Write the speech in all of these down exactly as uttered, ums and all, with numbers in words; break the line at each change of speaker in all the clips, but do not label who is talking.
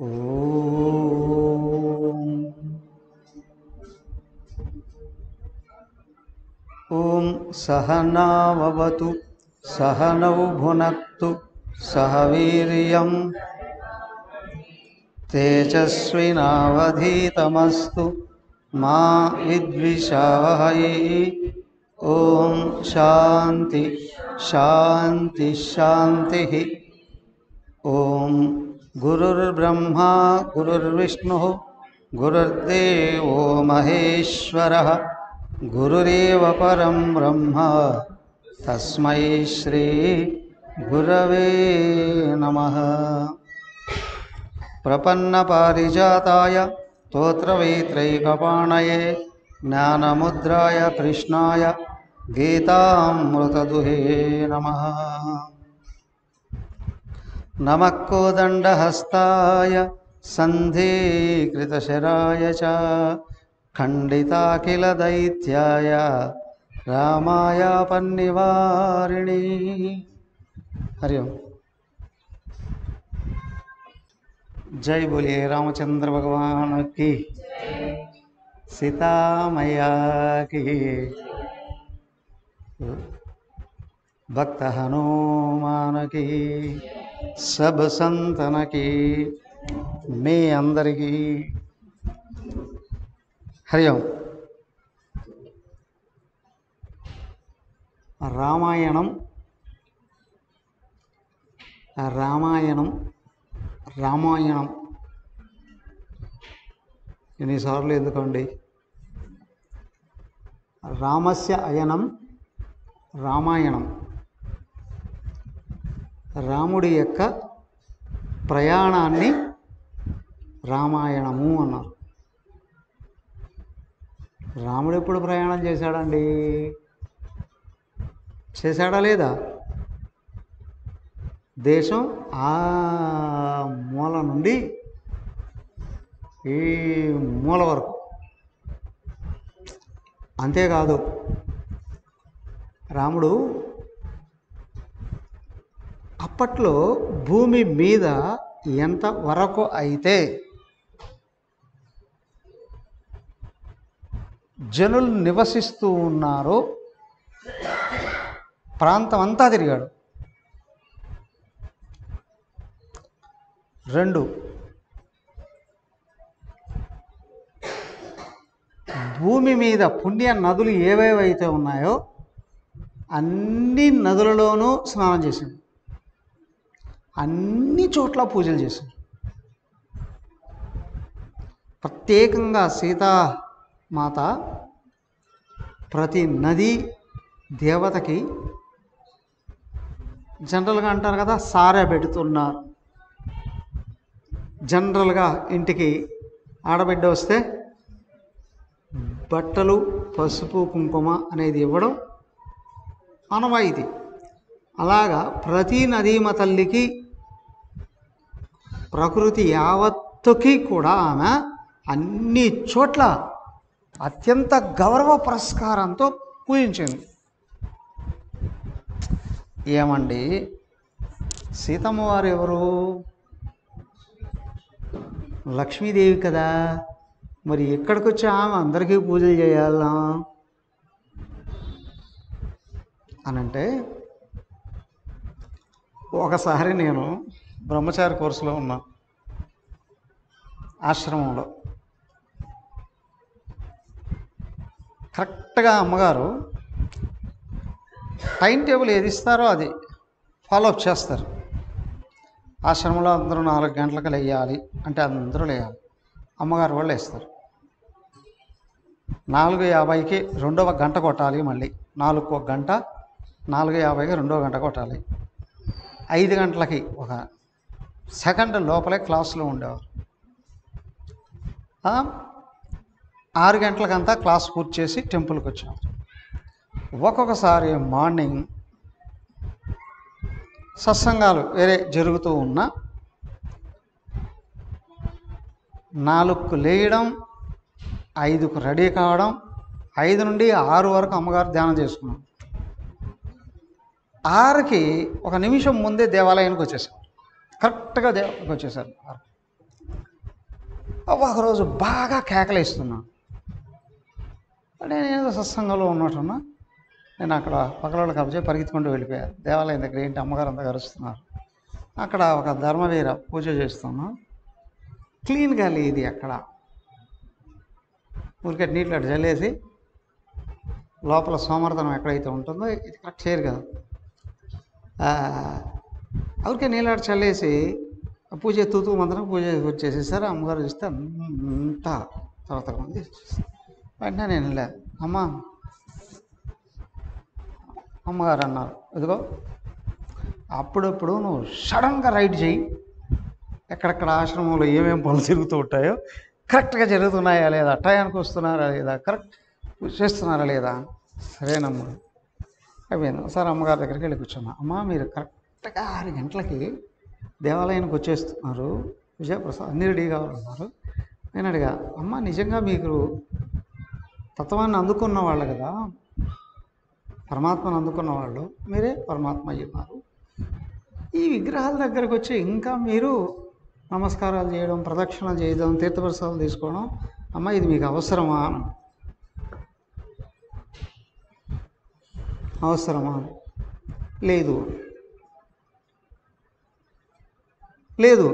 ఓం ఓం సహనావవతు సహనౌ భునక్తు సహ వీర్యం తేజస్వినావధీతమస్తు మా విద్విషావహై. ఓం శాంతి శాంతి శాంతి. ఓం గురుర్బ్రహ్మా గురుర్విష్ణు గురుర్దేవో మహేశ్వరః గురురేవ పరం బ్రహ్మ తస్మై శ్రీ గురవే నమః. ప్రపన్నపారిజాతాయ స్తోత్రవేత్రైకపాణయే జ్ఞానముద్రాయ కృష్ణాయ గీతామృతదుహే నమః. నమః కోదండహస్తాయ సంధీకృతశరాయ చ ఖండితాఖిలదైత్యాయ రామాయ పన్నివారిణి. హరి ఓం. जय बोलिए रामचंद्र भगवान की, सीता मैया की, भक्त हनुमान की, सब संतन की, మీ అందరికీ హరి ఓం. రామాయణం రామాయణం రామాయణం ఎన్నిసార్లు ఎందుకండి? రామస్య అయనం రామాయణం, రాముడి యొక్క ప్రయాణాన్ని రామాయణము అన్నారు. రాముడు ఎప్పుడు ప్రయాణం చేశాడండి? చేశాడా లేదా? దేశం ఆ మూల నుండి ఈ మూల వరకు. అంతేకాదు, రాముడు అప్పట్లో భూమి మీద ఎంత వరకు అయితే జనులు నివసిస్తూ ఉన్నారో ప్రాంతం అంతా తిరిగాడు. రెండు, భూమి మీద పుణ్య నదులు ఏవేవైతే ఉన్నాయో అన్ని నదులలోనూ స్నానం చేసింది, అన్ని చోట్ల పూజలు చేసింది. ప్రత్యేకంగా సీతామాత ప్రతి నది దేవతకి జనరల్గా అంటారు కదా, సారె పెడుతున్నారు. జనరల్గా ఇంటికి ఆడబిడ్డ వస్తే బట్టలు, పసుపు, కుంకుమ అనేది ఇవ్వడం ఆనవాయితీ. అలాగా ప్రతి నదీమ తల్లికి, ప్రకృతి యావత్తుకి కూడా ఆమె అన్ని చోట్ల అత్యంత గౌరవ పురస్కారంతో పూజించింది. ఏమండి, సీతమ్మ వారు ఎవరు? లక్ష్మీదేవి కదా. మరి ఎక్కడికి వచ్చి ఆమె అందరికీ పూజలు చేయాలా అనంటే, ఒకసారి నేను బ్రహ్మచారి కోర్సులో ఉన్నా, ఆశ్రమంలో. కరెక్ట్గా అమ్మగారు టైం టేబుల్ ఏది ఇస్తారో అది ఫాలోఅప్ చేస్తారు. ఆశ్రమంలో అందరూ నాలుగు గంటలకు లేయాలి అంటే అందరూ లేయాలి. అమ్మగారు వాళ్ళు వేస్తారు. నాలుగు యాభైకి రెండవ గంట కొట్టాలి. మళ్ళీ నాలుగు ఒక గంట, నాలుగు యాభైకి రెండవ గంట కొట్టాలి. ఐదు గంటలకి ఒక సెకండ్ లోపలే క్లాసులో ఉండేవారు. ఆరు గంటలకంతా క్లాస్ పూర్తి చేసి టెంపుల్కి వచ్చేవారు. ఒక్కొక్కసారి మార్నింగ్ సత్సంగాలు వేరే జరుగుతూ ఉన్నా నాలుగుకు లేయడం, ఐదుకు రెడీ కావడం, ఐదు నుండి ఆరు వరకు అమ్మగారు ధ్యానం చేసుకున్నాం. ఆరుకి ఒక నిమిషం ముందే దేవాలయానికి వచ్చేసారు. కరెక్ట్గా దేవాలయానికి వచ్చేసారు. ఒకరోజు బాగా కేకలేస్తున్నాను. నేను ఏదో సత్సంగంలో ఉన్నట్టున్నా. నేను అక్కడ పక్కన కబ్జే పరిగెత్తుకుంటూ వెళ్ళిపోయాను. దేవాలయం దగ్గర ఏంటి అమ్మగారు అంతా కరుస్తున్నారు. అక్కడ ఒక ధర్మవీర పూజ చేస్తున్నాం. క్లీన్గా లేదు అక్కడ. ఊరికే నీళ్ళు అటు జల్లేసి లోపల సోమర్తనం ఎక్కడైతే ఉంటుందో ఇది కరెక్ట్ చేయరు కదా. ఊరికే నీళ్ళు అటు చల్లేసి పూజ తూతూ మంత్రం పూజ వచ్చేసేసారు. అమ్మగారు చూస్తే అంతా తర్వాత మంది వెంటనే నేను వెళ్ళా. అమ్మ అమ్మగారు అన్నారు, ఇదిగో అప్పుడప్పుడు నువ్వు సడన్గా రైట్ చేయి, ఎక్కడెక్కడ ఆశ్రమంలో ఏమేమి పనులు తిరుగుతూ ఉంటాయో కరెక్ట్గా జరుగుతున్నాయా లేదా, టయానికి వస్తున్నారా లేదా, కరెక్ట్ చేస్తున్నారా లేదా. సరేనమ్మా అయిపోయింది. ఒకసారి అమ్మగారి దగ్గరికి వెళ్ళి కూర్చున్నా. అమ్మ మీరు కరెక్ట్గా ఆరు గంటలకి దేవాలయానికి వచ్చేస్తున్నారు, విజయప్రసాద్ అన్ని రెడీగా ఉన్నారు. నేను అడిగా, అమ్మ నిజంగా మీకు తత్వాన్ని అందుకున్న వాళ్ళు కదా, పరమాత్మను అందుకున్న వాళ్ళు, మీరే పరమాత్మ అయ్యున్నారు. ఈ విగ్రహాల దగ్గరకు వచ్చి ఇంకా మీరు నమస్కారాలు చేయడం, ప్రదక్షిణ చేయడం, తీర్థప్రసాదాలు తీసుకోవడం, అమ్మ ఇది మీకు అవసరమా అవసరమా లేదు లేదు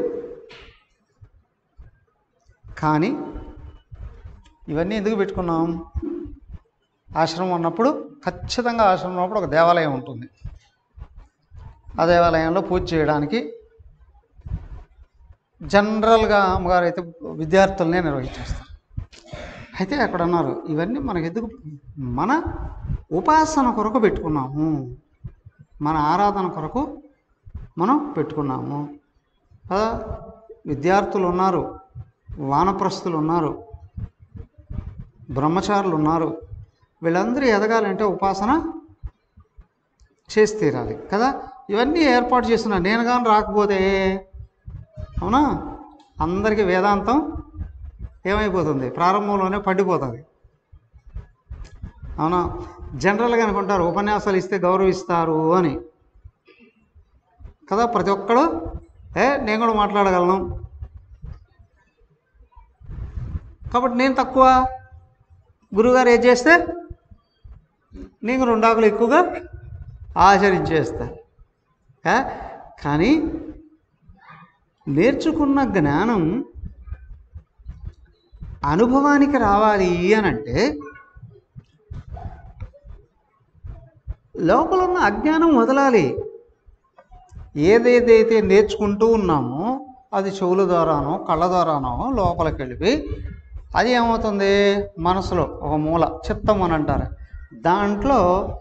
కానీ ఇవన్నీ ఎందుకు పెట్టుకున్నాం? ఆశ్రమం అన్నప్పుడు ఖచ్చితంగా ఆశ్రమం అన్నప్పుడు ఒక దేవాలయం ఉంటుంది. ఆ దేవాలయంలో పూజ చేయడానికి జనరల్గా అమ్మగారు అయితే విద్యార్థులనే నిర్వహించేస్తారు. అయితే అక్కడ అన్నారు, ఇవన్నీ మనకు ఎందుకు, మన ఉపాసన కొరకు పెట్టుకున్నాము, మన ఆరాధన కొరకు మనం పెట్టుకున్నాము కదా. విద్యార్థులు ఉన్నారు, వానప్రస్థులు ఉన్నారు, బ్రహ్మచారులు ఉన్నారు. వీళ్ళందరూ ఎదగాలంటే ఉపాసన చేసి తీరాలి కదా. ఇవన్నీ ఏర్పాటు చేస్తున్నా నేను కానీ రాకపోతే అవునా అందరికీ వేదాంతం ఏమైపోతుంది, ప్రారంభంలోనే పడిపోతుంది. అవునా జనరల్గా అనుకుంటారు ఉపన్యాసాలు ఇస్తే గౌరవిస్తారు అని కదా. ప్రతి ఒక్కడు ఏ నేను కూడా మాట్లాడగలను కాబట్టి నేను తక్కువ, గురువుగారు ఏం చేస్తే నేను రెండు ఆకులు ఎక్కువగా ఆచరించేస్తా. కానీ నేర్చుకున్న జ్ఞానం అనుభవానికి రావాలి అని అంటే లోపల ఉన్న అజ్ఞానం వదలాలి. ఏదేదైతే నేర్చుకుంటూ ఉన్నామో అది చెవుల ద్వారానో కళ్ళ ద్వారానో లోపలికి వెళ్ళి అది ఏమవుతుంది, మనసులో ఒక మూల చిత్తం అని అంటారు, దాంట్లో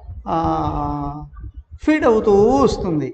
ఫీడ్ అవుతూ వస్తుంది.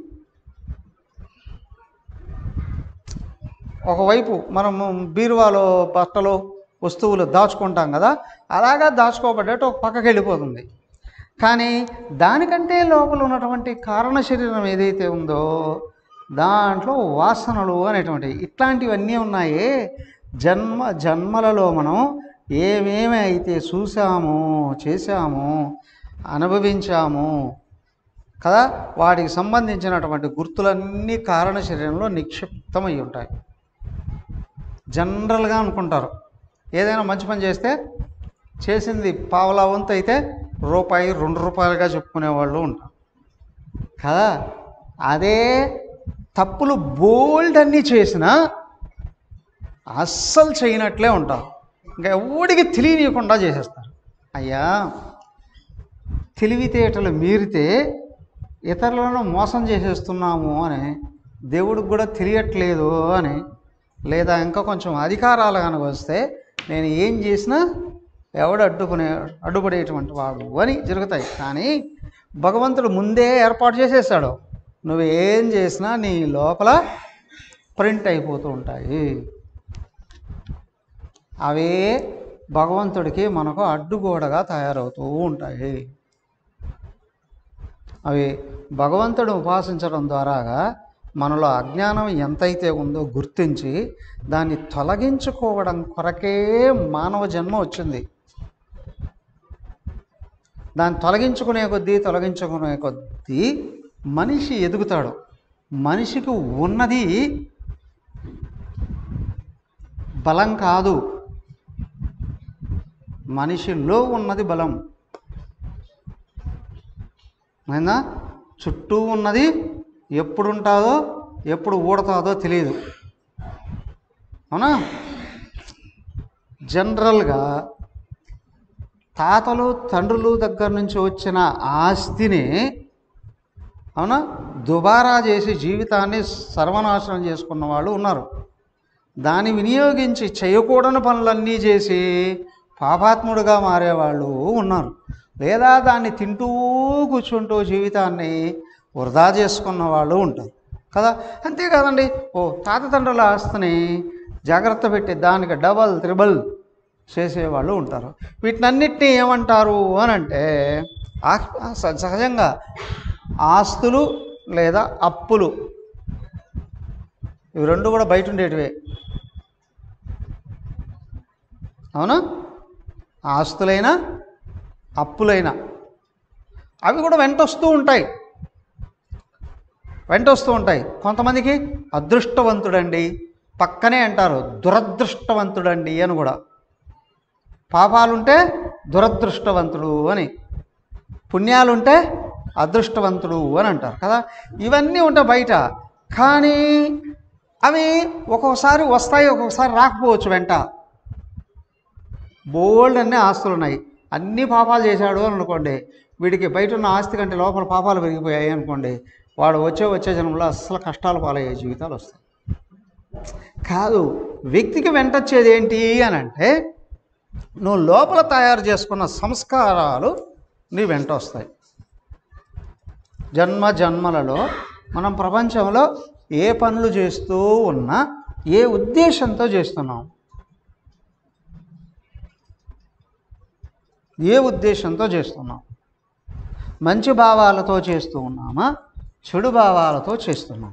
ఒకవైపు మనము బీరువాలో బట్టలు వస్తువులు దాచుకుంటాం కదా, అలాగా దాచుకోబడ్డట్టు ఒక పక్కకి వెళ్ళిపోతుంది. కానీ దానికంటే లోపల ఉన్నటువంటి కారణ శరీరం ఏదైతే ఉందో దాంట్లో వాసనలు అనేటువంటి ఇట్లాంటివన్నీ ఉన్నాయే. జన్మ జన్మలలో మనం ఏమేమి అయితే చూసామో చేశామో అనుభవించామో కదా, వాటికి సంబంధించినటువంటి గుర్తులన్నీ కారణ శరీరంలో నిక్షిప్తమై ఉంటాయి. జనరల్గా అనుకుంటారు ఏదైనా మంచి పని చేస్తే చేసింది పావలా వంతు అయితే రూపాయి రెండు రూపాయలుగా చెప్పుకునేవాళ్ళు ఉంటారు కదా. అదే తప్పులు బోల్డ్ అన్నీ చేసినా అస్సలు చేయనట్లే ఉంటారు. ఇంకా ఎవడికి తెలియనియకుండా చేసేస్తారు. అయ్యా తెలివితేటలు మీరితే ఇతరులను మోసం చేసేస్తున్నాము అని దేవుడికి కూడా తెలియట్లేదు అని, లేదా ఇంకా కొంచెం అధికారాలు కనుక వస్తే నేను ఏం చేసినా ఎవడు అడ్డుకునే అడ్డుపడేటువంటి వాడు అని జరుగుతాయి. కానీ భగవంతుడు ముందే ఏర్పాటు చేసేసాడు, నువ్వేం చేసినా నీ లోపల ప్రింట్ అయిపోతూ ఉంటాయి. అవే భగవంతుడికి మనకు అడ్డుగోడగా తయారవుతూ ఉంటాయి. అవి భగవంతుడు ఉపాసించడం ద్వారాగా మనలో అజ్ఞానం ఎంతైతే ఉందో గుర్తించి దాన్ని తొలగించుకోవడం కొరకే మానవ జన్మ వచ్చింది. దాన్ని తొలగించుకునే కొద్దీ తొలగించుకునే కొద్దీ మనిషి ఎదుగుతాడు. మనిషికి ఉన్నది బలం కాదు, మనిషిలో ఉన్నది బలం. అయినా చుట్టూ ఉన్నది ఎప్పుడు ఉంటుందో ఎప్పుడు ఊడతాదో తెలియదు. అవునా? జనరల్గా తాతలు తండ్రులు దగ్గర నుంచి వచ్చిన ఆస్తిని అవునా దుబారా చేసి జీవితాన్ని సర్వనాశనం చేసుకున్న వాళ్ళు ఉన్నారు. దాన్ని వినియోగించి చేయకూడని పనులన్నీ చేసి పాపాత్ముడుగా మారేవాళ్ళు ఉన్నారు. లేదా దాన్ని తింటూ కూర్చుంటూ జీవితాన్ని వృధా చేసుకున్న వాళ్ళు ఉంటారు కదా. అంతేకాదండి, ఓ తాత తండ్రుల ఆస్తిని జాగ్రత్త పెట్టి దానికి డబల్ త్రిబల్ చేసేవాళ్ళు ఉంటారు. వీటినన్నిటినీ ఏమంటారు అని అంటే సహజంగా ఆస్తులు లేదా అప్పులు, ఇవి రెండు కూడా బయట ఉండేటివే. అవునా? ఆస్తులైనా అప్పులైనా అవి కూడా వెంటొస్తూ ఉంటాయి వెంటొస్తూ ఉంటాయి కొంతమందికి అదృష్టవంతుడండి, పక్కనే అంటారు దురదృష్టవంతుడండి అని కూడా. పాపాలుంటే దురదృష్టవంతుడు అని, పుణ్యాలుంటే అదృష్టవంతుడు అని అంటారు కదా. ఇవన్నీ ఉంటాయి బయట. కానీ అవి ఒక్కొక్కసారి వస్తాయి, ఒక్కొక్కసారి రాకపోవచ్చు. వెంట బోల్డ్ అన్నీ ఆస్తులు ఉన్నాయి, అన్నీ పాపాలు చేశాడు అని అనుకోండి, వీడికి బయట ఉన్న ఆస్తి కంటే లోపల పాపాలు పెరిగిపోయాయి అనుకోండి, వాడు వచ్చే వచ్చే జన్మలో అస్సలు కష్టాలు పాలయ్యే జీవితాలు వస్తాయి. కాదు, వ్యక్తికి వెంటొచ్చేది ఏంటి అని అంటే నువ్వు లోపల తయారు చేసుకున్న సంస్కారాలు నీ వెంట వస్తాయి. జన్మ జన్మలలో మనం ప్రపంచంలో ఏ పనులు చేస్తూ ఉన్నా ఏ ఉద్దేశంతో చేస్తున్నాం, ఏ ఉద్దేశంతో చేస్తున్నాం? మంచి భావాలతో చేస్తూ ఉన్నామా, చెడు భావాలతో చేస్తున్నాం?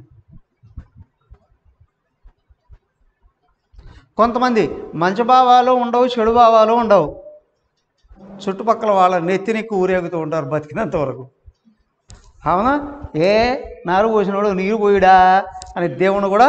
కొంతమంది మంచి భావాలు ఉండవు, చెడు భావాలు ఉండవు, చుట్టుపక్కల వాళ్ళ నెత్తినెక్కి ఊరేగుతూ ఉంటారు బతికినంత వరకు. అవునా? ఏ నారు పోసినోడు నీరు పోయిడా అని దేవుని కూడా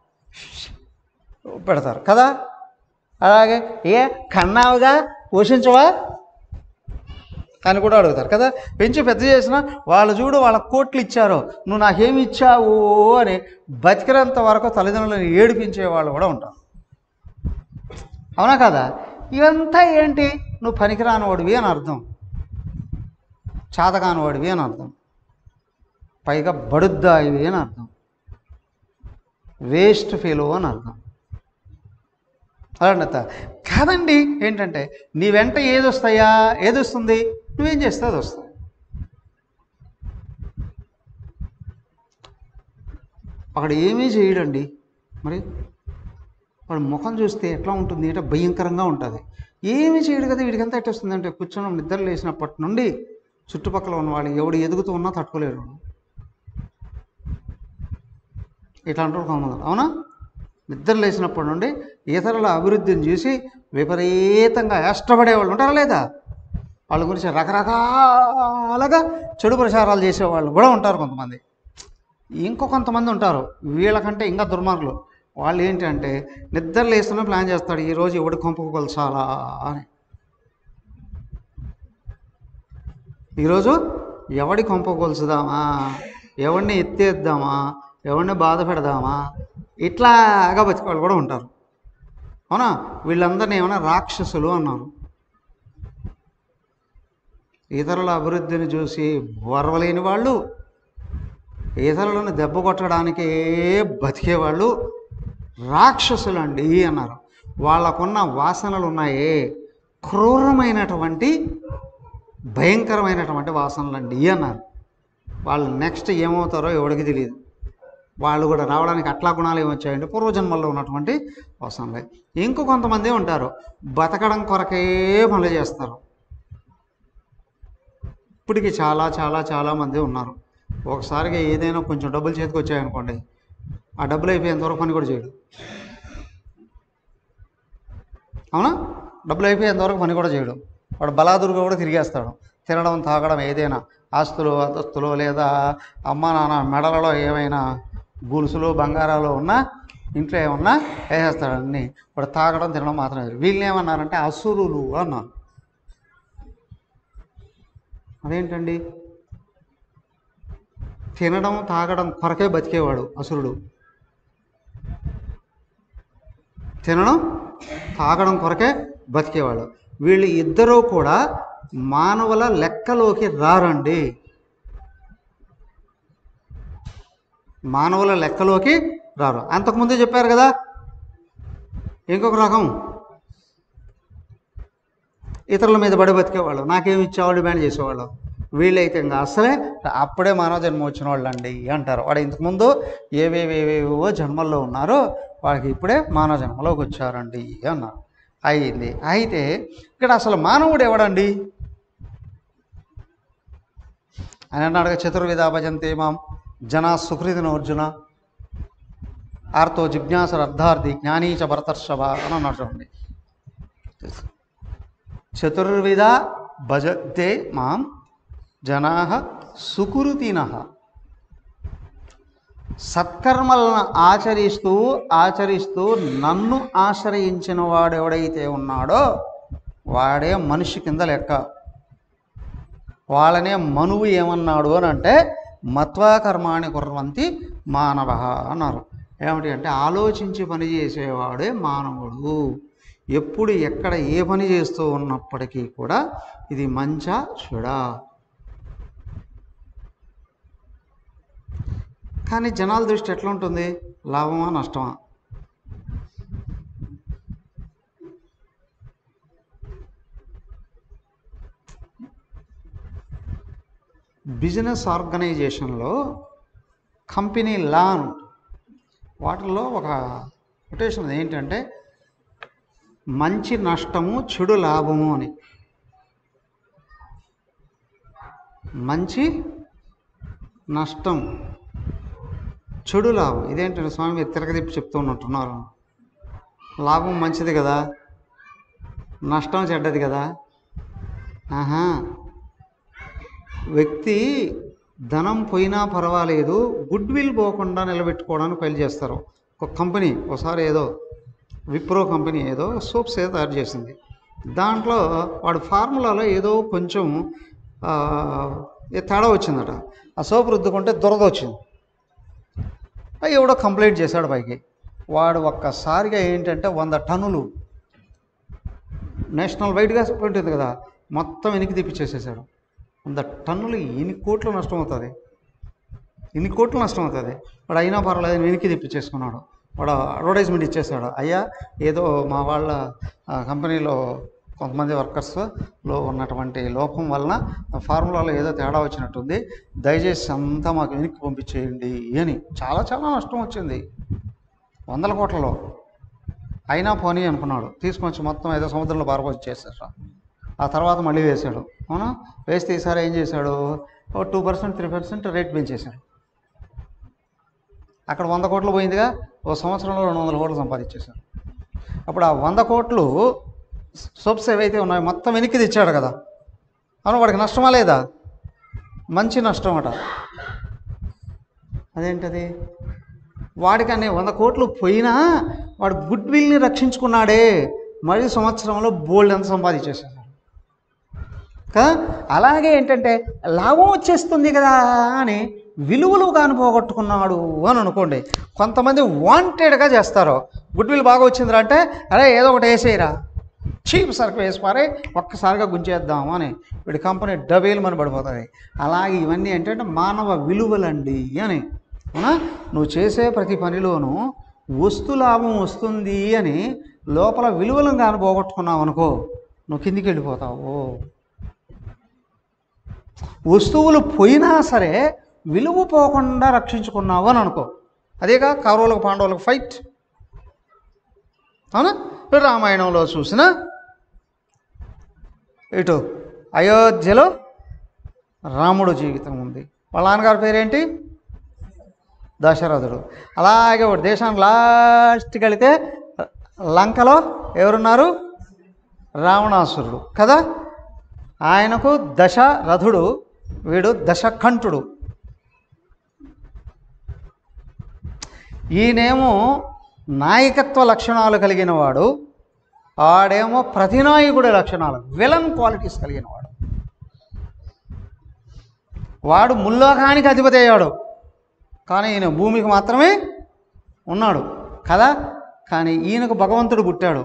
పెడతారు కదా. అలాగే ఏ కన్నావుగా పోషించవా అని కూడా అడుగుతారు కదా. పెంచి పెద్ద చేసిన వాళ్ళు చూడు వాళ్ళ కోట్లు ఇచ్చారో నువ్వు నాకేమి ఇచ్చావు అని బతికినంత వరకు తల్లిదండ్రులను ఏడిపించే వాళ్ళు కూడా ఉంటారు. అవునా కదా? ఇవంతా ఏంటి? నువ్వు పనికిరాని వాడివి అని అర్థం, చాతకాని వాడివి అని అర్థం, పైగా బడుద్దాయివి అని అర్థం, వేస్ట్ ఫీల్ అని అర్థం. అలాంటి కాదండి. ఏంటంటే నీ వెంట ఏది వస్తాయా, ఏది వస్తుంది, నువ్వేం చేస్తే అది వస్తుంది. అక్కడ ఏమీ చేయడండి. మరి వాడు ముఖం చూస్తే ఎట్లా ఉంటుంది అంటే భయంకరంగా ఉంటుంది. ఏమీ చేయడు కదా, వీడికంతా ఎట్లా వస్తుంది అంటే కూర్చొని నిద్ర లేచినప్పటి నుండి చుట్టుపక్కల ఉన్న వాళ్ళు ఎవడు ఎదుగుతూ ఉన్నా తట్టుకోలేరు. ఇట్లా అంటారు కొంతమంది. అవునా? నిద్ర లేచినప్పటి నుండి ఇతరుల అభివృద్ధిని చూసి విపరీతంగా ఇష్టపడే వాళ్ళు ఉంటారా లేదా? వాళ్ళ గురించి రకరకాలుగా చెడు ప్రచారాలు చేసేవాళ్ళు కూడా ఉంటారు కొంతమంది. ఇంకో కొంతమంది ఉంటారు వీళ్ళకంటే ఇంకా దుర్మార్గులు. వాళ్ళు ఏంటంటే నిద్ర లేస్తున్నా ప్లాన్ చేస్తాడు, ఈరోజు ఎవడి కొంపకు కొలచాలా అని. ఈరోజు ఎవడి కొంప కొలుచుదామా, ఎవడిని ఎత్తేద్దామా, ఎవరిని బాధ పెడదామా, ఇట్లాగా బతికేవాళ్ళు కూడా ఉంటారు. అవునా? వీళ్ళందరినీ ఏమైనా రాక్షసులు అన్నారు. ఇతరుల అభివృద్ధిని చూసి ఓర్వలేని వాళ్ళు, ఇతరులను దెబ్బ కొట్టడానికే బతికేవాళ్ళు రాక్షసులు అండి అన్నారు. వాళ్ళకున్న వాసనలు ఉన్నాయే క్రూరమైనటువంటి భయంకరమైనటువంటి వాసనలు అండి అన్నారు. వాళ్ళు నెక్స్ట్ ఏమవుతారో ఎవరికి తెలియదు. వాళ్ళు కూడా రావడానికి అట్లా గుణాలు ఏమొచ్చాయంటే పూర్వజన్మల్లో ఉన్నటువంటి వాసనలే. ఇంకో కొంతమంది ఉంటారు బతకడం కొరకే పనులు చేస్తారు. ఇప్పటికీ చాలా చాలా చాలామంది ఉన్నారు. ఒకసారిగా ఏదైనా కొంచెం డబ్బులు చేతికి వచ్చాయనుకోండి, ఆ డబ్బులు అయిపోయేంతవరకు పని కూడా చేయడు. అవునా? డబ్బులు అయిపోయేంతవరకు పని కూడా చేయడు. వాడు బలాదురుగా కూడా తిరిగేస్తాడు. తినడం, తాగడం, ఏదైనా ఆస్తులు అంతస్తులు లేదా అమ్మ నాన్న మెడలలో ఏమైనా గొలుసులు బంగారాలు ఉన్నా ఇంట్లో ఏమన్నా వేసేస్తాడు అన్నీ. వాడు తాగడం తినడం మాత్రమే. వీళ్ళని ఏమన్నారంటే అసురులు అన్నారు. అదేంటండి? తినడం తాగడం కొరకే బతికేవాడు అసురుడు. తినడం తాగడం కొరకే బతికేవాడు. వీళ్ళు ఇద్దరూ కూడా మానవుల లెక్కలోకి రారండి. మానవుల లెక్కలోకి రారు. అంతకుముందే చెప్పారు కదా ఇంకొక రకం, ఇతరుల మీద బడి బతికేవాళ్ళు, నాకేమి ఇచ్చేవాళ్ళు డిమాండ్ చేసేవాళ్ళు. వీళ్ళైతే ఇంకా అసలే అప్పుడే మానవ జన్మ వచ్చిన వాళ్ళు అండి అంటారు. వాడు ఇంతకుముందు ఏవేవేవేవో జన్మల్లో ఉన్నారో వాళ్ళకి ఇప్పుడే మానవ జన్మలోకి వచ్చారండి అన్నారు. అయింది. అయితే ఇక్కడ అసలు మానవుడు ఎవడండి అని అన్నాడుగా, చతుర్విధ భజంతే మాం జనా సుకృతిన అర్జున ఆర్తో జిజ్ఞాసర అర్ధార్థి జ్ఞానీచ భరతర్షభ అని అన్నాడు చూడండి. చతుర్విధ భజతే మాం జనా సుకృతిన, సత్కర్మలను ఆచరిస్తూ ఆచరిస్తూ నన్ను ఆశ్రయించిన వాడు ఎవడైతే ఉన్నాడో వాడే మనిషి కింద లెక్క. వాళ్ళనే మనువు ఏమన్నాడు అని అంటే మత్వా కర్మాణి కుర్వంతి మానవ అన్నారు. ఏమిటి అంటే ఆలోచించి పని చేసేవాడే మానవుడు. ఎప్పుడు ఎక్కడ ఏ పని చేస్తూ ఉన్నప్పటికీ కూడా ఇది మంచా చెడా. కానీ జనాల దృష్టి ఎట్లా ఉంటుంది? లాభమా నష్టమా? బిజినెస్ ఆర్గనైజేషన్లో కంపెనీ లాన్ వాటిల్లో ఒక కొటేషన్ ఏంటంటే మంచి నష్టము చెడు లాభము అని. మంచి నష్టం చెడు లాభం. ఇదేంటంటే స్వామి మీరు తిరగదిప్పి చెప్తూ ఉన్నట్టున్నారు. లాభం మంచిది కదా, నష్టం చెడ్డది కదా. ఆహా, వ్యక్తి ధనం పోయినా పర్వాలేదు గుడ్ విల్ పోకుండా నిలబెట్టుకోవడానికి ఫైల్ చేస్తారు. ఒక కంపెనీ ఒకసారి ఏదో విప్రో కంపెనీ ఏదో సోప్స్ ఏదో తయారు చేసింది. దాంట్లో వాడు ఫార్ములాలో ఏదో కొంచెం తేడా వచ్చిందట. ఆ సోప్ రుద్దుకుంటే దురద వచ్చింది. ఎవడో కంప్లైంట్ చేశాడు పైకి. వాడు ఒక్కసారిగా ఏంటంటే వంద టన్నులు నేషనల్ వైడ్గా ఉంటుంది కదా, మొత్తం వెనక్కి తెప్పించేసేసాడు. వంద టన్నులు ఎన్ని కోట్లు నష్టం అవుతుంది, ఎన్ని కోట్లు నష్టం అవుతుంది. వాడు అయినా పర్వాలేదు వెనక్కి తెప్పించేసుకున్నాడు. వాడు అడ్వర్టైజ్మెంట్ ఇచ్చేసాడు, అయ్యా ఏదో మా వాళ్ళ కంపెనీలో కొంతమంది వర్కర్స్లో ఉన్నటువంటి లోపం వలన ఫార్ములాలో ఏదో తేడా వచ్చినట్టుంది, దయచేసి అంతా మాకు వెనక్కి పంపించేయండి అని. చాలా చాలా నష్టం వచ్చింది, వందల కోట్లలో. అయినా పోనీ అనుకున్నాడు, తీసుకొచ్చి మొత్తం ఏదో సముద్రంలో పారబోచ్చేసాడు. ఆ తర్వాత మళ్ళీ వేశాడు. అవునా, వేస్తే ఈసారి ఏం చేశాడు, ఒక two percent three percent rate పెంచేశాడు. అక్కడ వంద కోట్లు పోయిందిగా, ఓ సంవత్సరంలో రెండు వందల కోట్లు సంపాదించేశాడు. అప్పుడు ఆ వంద కోట్లు సోప్స్ ఏవైతే ఉన్నాయో మొత్తం వెనక్కి తెచ్చాడు కదా. అవును, వాడికి నష్టమా లేదా? మంచి నష్టం అట. అదేంటది? వాడికి అనే వంద కోట్లు పోయినా వాడు గుడ్ విల్ని రక్షించుకున్నాడే, మళ్ళీ సంవత్సరంలో బోల్డ్ ఎంత సంపాదించేశాడు కదా. అలాగే ఏంటంటే లాభం వచ్చేస్తుంది కదా అని విలువలు కాని పోగొట్టుకున్నాడు అని అనుకోండి. కొంతమంది వాంటెడ్గా చేస్తారు. గుడ్ విల్ బాగా వచ్చిందిరా అంటే అరే ఏదో ఒకటి వేసేయరా, చీప్ సరుకు వేసిపారే ఒక్కసారిగా గుంచేద్దాము అని వీడి కంపెనీ డబేలు మన పడిపోతుంది. అలాగే ఇవన్నీ ఏంటంటే మానవ విలువలండి అని. అవునా, నువ్వు చేసే ప్రతి పనిలోనూ వస్తు లాభం వస్తుంది అని లోపల విలువలను కానీ పోగొట్టుకున్నావు అనుకో, నువ్వు కిందికి వెళ్ళిపోతావు. వస్తువులు పోయినా సరే విలువ పోకుండా రక్షించుకున్నావు అని అనుకో. అదేగా కౌరవులకు పాండవులకు ఫైట్. అవునా, రామాయణంలో చూసిన ఇటు అయోధ్యలో రాముడు జీవితం ఉంది. వాళ్ళ నాన్నగారి పేరేంటి? దశరథుడు. అలాగే ఒక దేశానికి లాస్ట్కి వెళితే లంకలో ఎవరున్నారు? రావణాసురుడు కదా. ఆయనకు దశరథుడు, వీడు దశకంఠుడు. ఈయనేమో నాయకత్వ లక్షణాలు కలిగిన వాడు, ఆడేమో ప్రతినాయకుడి లక్షణాలు, విలన్ క్వాలిటీస్ కలిగిన వాడు. వాడు ముల్లోకానికి అధిపతి అయ్యాడు, కానీ ఈయన భూమికి మాత్రమే ఉన్నాడు కదా. కానీ ఈయనకు భగవంతుడు పుట్టాడు,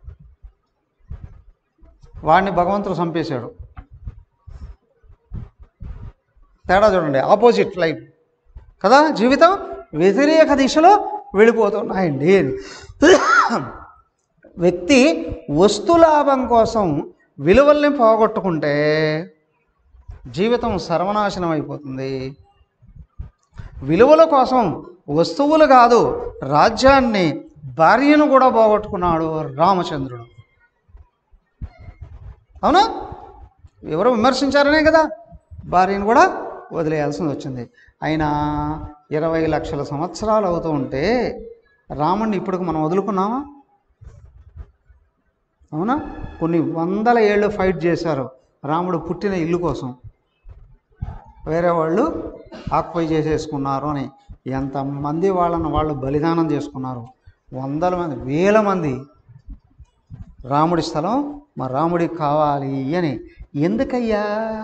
వాడిని భగవంతుడు చంపేశాడు. తేడా చూడండి, ఆపోజిట్ లైఫ్ కదా. జీవితం వ్యతిరేక దిశలో వెళ్ళిపోతున్నాయండి. వ్యక్తి వస్తులాభం కోసం విలువల్ని పోగొట్టుకుంటే జీవితం సర్వనాశనం అయిపోతుంది. విలువల కోసం వస్తువులు కాదు, రాజ్యాన్ని, భార్యను కూడా పోగొట్టుకున్నాడు రామచంద్రుడు. అవునా? ఎవరో విమర్శించారనే కదా భార్యను కూడా వదిలేయాల్సింది వచ్చింది. అయినా ఇరవై లక్షల సంవత్సరాలు అవుతూ ఉంటే రాముడిని ఇప్పటికి మనం వదులుకున్నామా? అవునా? కొన్ని వందల ఏళ్ళు ఫైట్ చేశారు రాముడు పుట్టిన ఇల్లు కోసం. వేరే వాళ్ళు ఆక్యుపై చేసేసుకున్నారు అని ఎంతమంది వాళ్ళను వాళ్ళు బలిదానం చేసుకున్నారు. వందల మంది, వేల మంది రాముడి స్థలం మా రాముడికి కావాలి అని. ఎందుకయ్యా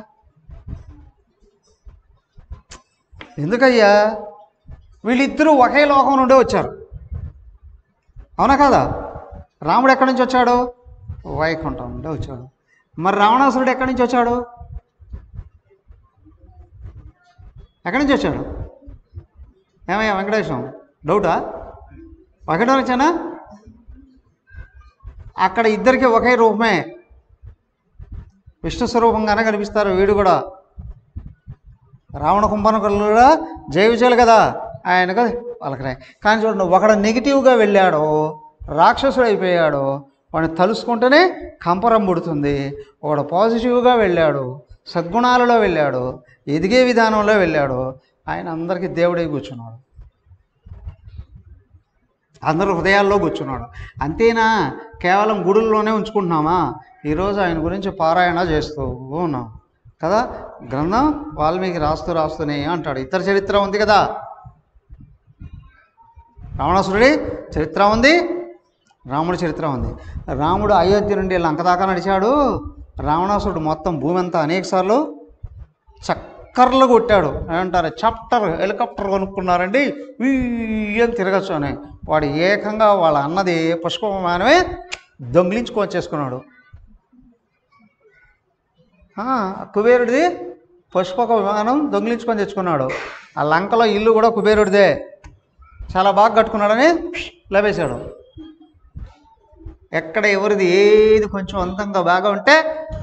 ఎందుకయ్యా వీళ్ళిద్దరూ ఒకే లోకం నుండే వచ్చారు, అవునా కదా? రాముడు ఎక్కడి నుంచి వచ్చాడు? వైకుంఠం నుండే వచ్చాడు. మరి రావణాసురుడు ఎక్కడి నుంచి వచ్చాడు? ఎక్కడి నుంచి వచ్చాడు? ఏమయ్యా వెంకటేశం, డౌటా? ఒకటో వచ్చానా? అక్కడ ఇద్దరికి ఒకే రూపమే, విష్ణు స్వరూపంగానే కనిపిస్తారు. వీడు కూడా రావణ కుంభకర్ణులు కూడా జయ విజయాలు కదా ఆయనకు వాళ్ళకి. కానీ చూడండి, ఒకడు నెగిటివ్గా వెళ్ళాడో రాక్షసుడు అయిపోయాడో వాడిని తలుసుకుంటేనే కంపరం పుడుతుంది. ఒకడు పాజిటివ్గా వెళ్ళాడు, సద్గుణాలలో వెళ్ళాడు, ఎదిగే విధానంలో వెళ్ళాడు, ఆయన అందరికీ దేవుడై కూర్చున్నాడు, అందరూ హృదయాల్లో కూర్చున్నాడు. అంతేనా? కేవలం గుడుల్లోనే ఉంచుకుంటున్నామా? ఈరోజు ఆయన గురించి పారాయణ చేస్తూ ఉన్నాం కదా. గ్రంథం వాల్మీకి రాస్తూ రాస్తూనే అంటాడు. ఇతర చరిత్ర ఉంది కదా, రావణాసురుడి చరిత్ర ఉంది, రాముడి చరిత్ర ఉంది. రాముడు అయోధ్య నుండి లంక దాకా నడిచాడు. రావణాసురుడు మొత్తం భూమి అంతా అనేక సార్లు చక్కర్లు కొట్టాడు. ఏమంటారు, చాప్టర్ హెలికాప్టర్ కొనుక్కున్నారండి, ఏం తిరగచ్చు అని. వాడు ఏకంగా వాళ్ళ అన్నది పుష్ప విమానమే దొంగిలించుకొచ్చేసుకున్నాడు. కుబేరుడిది పుష్పక విమానం దొంగిలించుకొని తెచ్చుకున్నాడు. ఆ లంకలో ఇల్లు కూడా కుబేరుడిదే, చాలా బాగా కట్టుకున్నాడని లభేశాడు. ఎక్కడ ఎవరిది ఏది కొంచెం అందంగా బాగా ఉంటే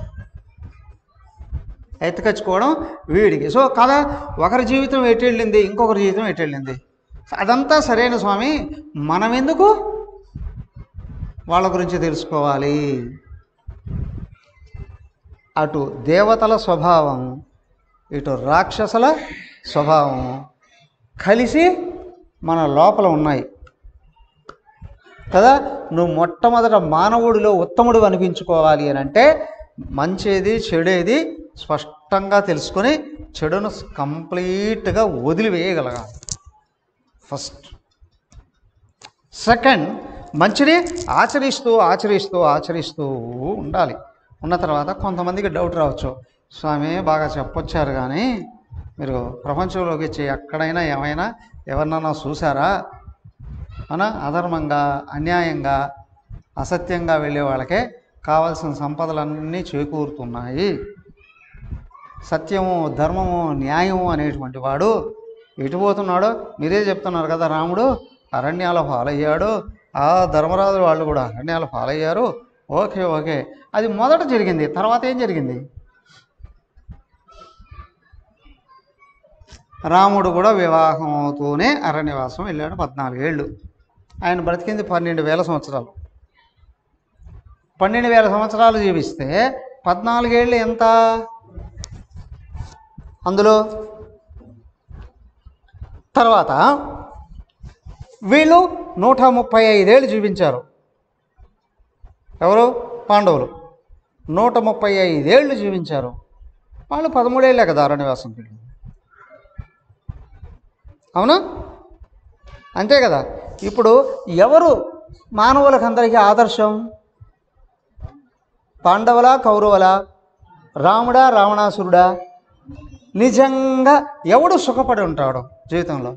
ఎత్తుకొచ్చుకోవడం వీడికి. సో కదా, ఒకరి జీవితం ఎటు వెళ్ళింది, ఇంకొకరి జీవితం ఎటు వెళ్ళింది, అదంతా సరైన స్వామి. మనం ఎందుకు వాళ్ళ గురించి తెలుసుకోవాలి? అటు దేవతల స్వభావం, ఇటు రాక్షసుల స్వభావం కలిసి మన లోపల ఉన్నాయి కదా. నువ్వు మొట్టమొదట మానవుడిలో ఉత్తముడు అనిపించుకోవాలి అని అంటే మంచిది చెడేది స్పష్టంగా తెలుసుకొని చెడును కంప్లీట్గా వదిలివేయగలగాలి ఫస్ట్. సెకండ్, మంచిని ఆచరిస్తూ ఆచరిస్తూ ఆచరిస్తూ ఉండాలి. ఉన్న తర్వాత కొంతమందికి డౌట్ రావచ్చు, స్వామి బాగా చెప్పొచ్చారు కానీ మీరు ప్రపంచంలోకి వచ్చి ఎక్కడైనా ఏమైనా ఎవరినైనా చూసారా అన అధర్మంగా, అన్యాయంగా, అసత్యంగా వెళ్ళే వాళ్ళకే కావాల్సిన సంపదలన్నీ చేకూరుతున్నాయి. సత్యము, ధర్మము, న్యాయము అనేటువంటి వాడు ఎటుపోతున్నాడో మీరే చెప్తున్నారు కదా. రాముడు అరణ్యాల పాలయ్యాడు, ఆ ధర్మరాజు వాళ్ళు కూడా అరణ్యాల పాలయ్యారు. ఓకే ఓకే, అది మొదట జరిగింది. తర్వాత ఏం జరిగింది? రాముడు కూడా వివాహం అవుతూనే అరణ్యవాసం వెళ్ళాడు. పద్నాలుగేళ్ళు. ఆయన బ్రతికింది పన్నెండు వేల సంవత్సరాలు. పన్నెండు వేల సంవత్సరాలు జీవిస్తే పద్నాలుగేళ్ళు ఎంత? అందులో తర్వాత వీళ్ళు నూట ముప్పై ఐదేళ్ళు జీవించారు. ఎవరు? పాండవులు నూట ముప్పై ఐదేళ్ళు జీవించారు. వాళ్ళు పదమూడేళ్ళే కదా అరణ్యవాసం వెళ్ళింది, అవునా? అంతే కదా. ఇప్పుడు ఎవరు మానవులకు అందరికీ ఆదర్శం? పాండవులా కౌరవులా? రాముడా రావణాసురుడా? నిజంగా ఎవడు సుఖపడి ఉంటాడు జీవితంలో?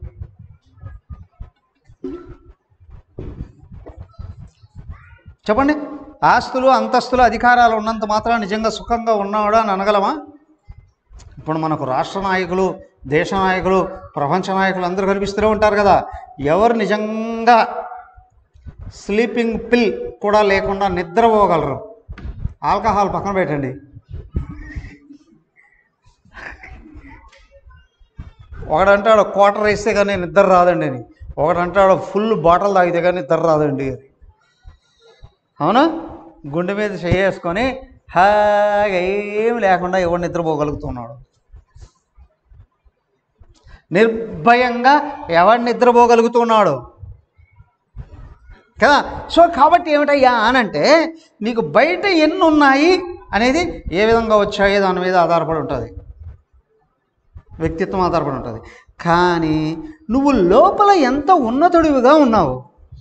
చెప్పండి. ఆస్తులు అంతస్తులు అధికారాలు ఉన్నంత మాత్రం నిజంగా సుఖంగా ఉన్నాడా అని అనగలమా? ఇప్పుడు మనకు రాష్ట్ర నాయకులు, దేశ నాయకులు, ప్రపంచ నాయకులు అందరూ కనిపిస్తూనే ఉంటారు కదా. ఎవరు నిజంగా స్లీపింగ్ పిల్ కూడా లేకుండా నిద్రపోగలరు? ఆల్కహాల్ పక్కన పెట్టండి, ఒకడంటాడు క్వార్టర్ వేస్తే కానీ నిద్ర రాదండి అని, ఒకడంటాడు ఫుల్ బాటిల్ తాగితే కానీ నిద్ర రాదండి అని. అవునా? గుండె మీద చేసుకొని హాగా ఏమి లేకుండా ఎవడు నిద్రపోగలుగుతున్నాడు? నిర్భయంగా ఎవడు నిద్రపోగలుగుతున్నాడు కదా. సో కాబట్టి ఏమిటయ్యా అనంటే, నీకు బయట ఎన్ని ఉన్నాయి అనేది ఏ విధంగా వచ్చాయో దాని మీద ఆధారపడి ఉంటుంది, వ్యక్తిత్వం ఆధారపడి ఉంటుంది. కానీ నువ్వు లోపల ఎంత ఉన్నతుడివిగా ఉన్నావు,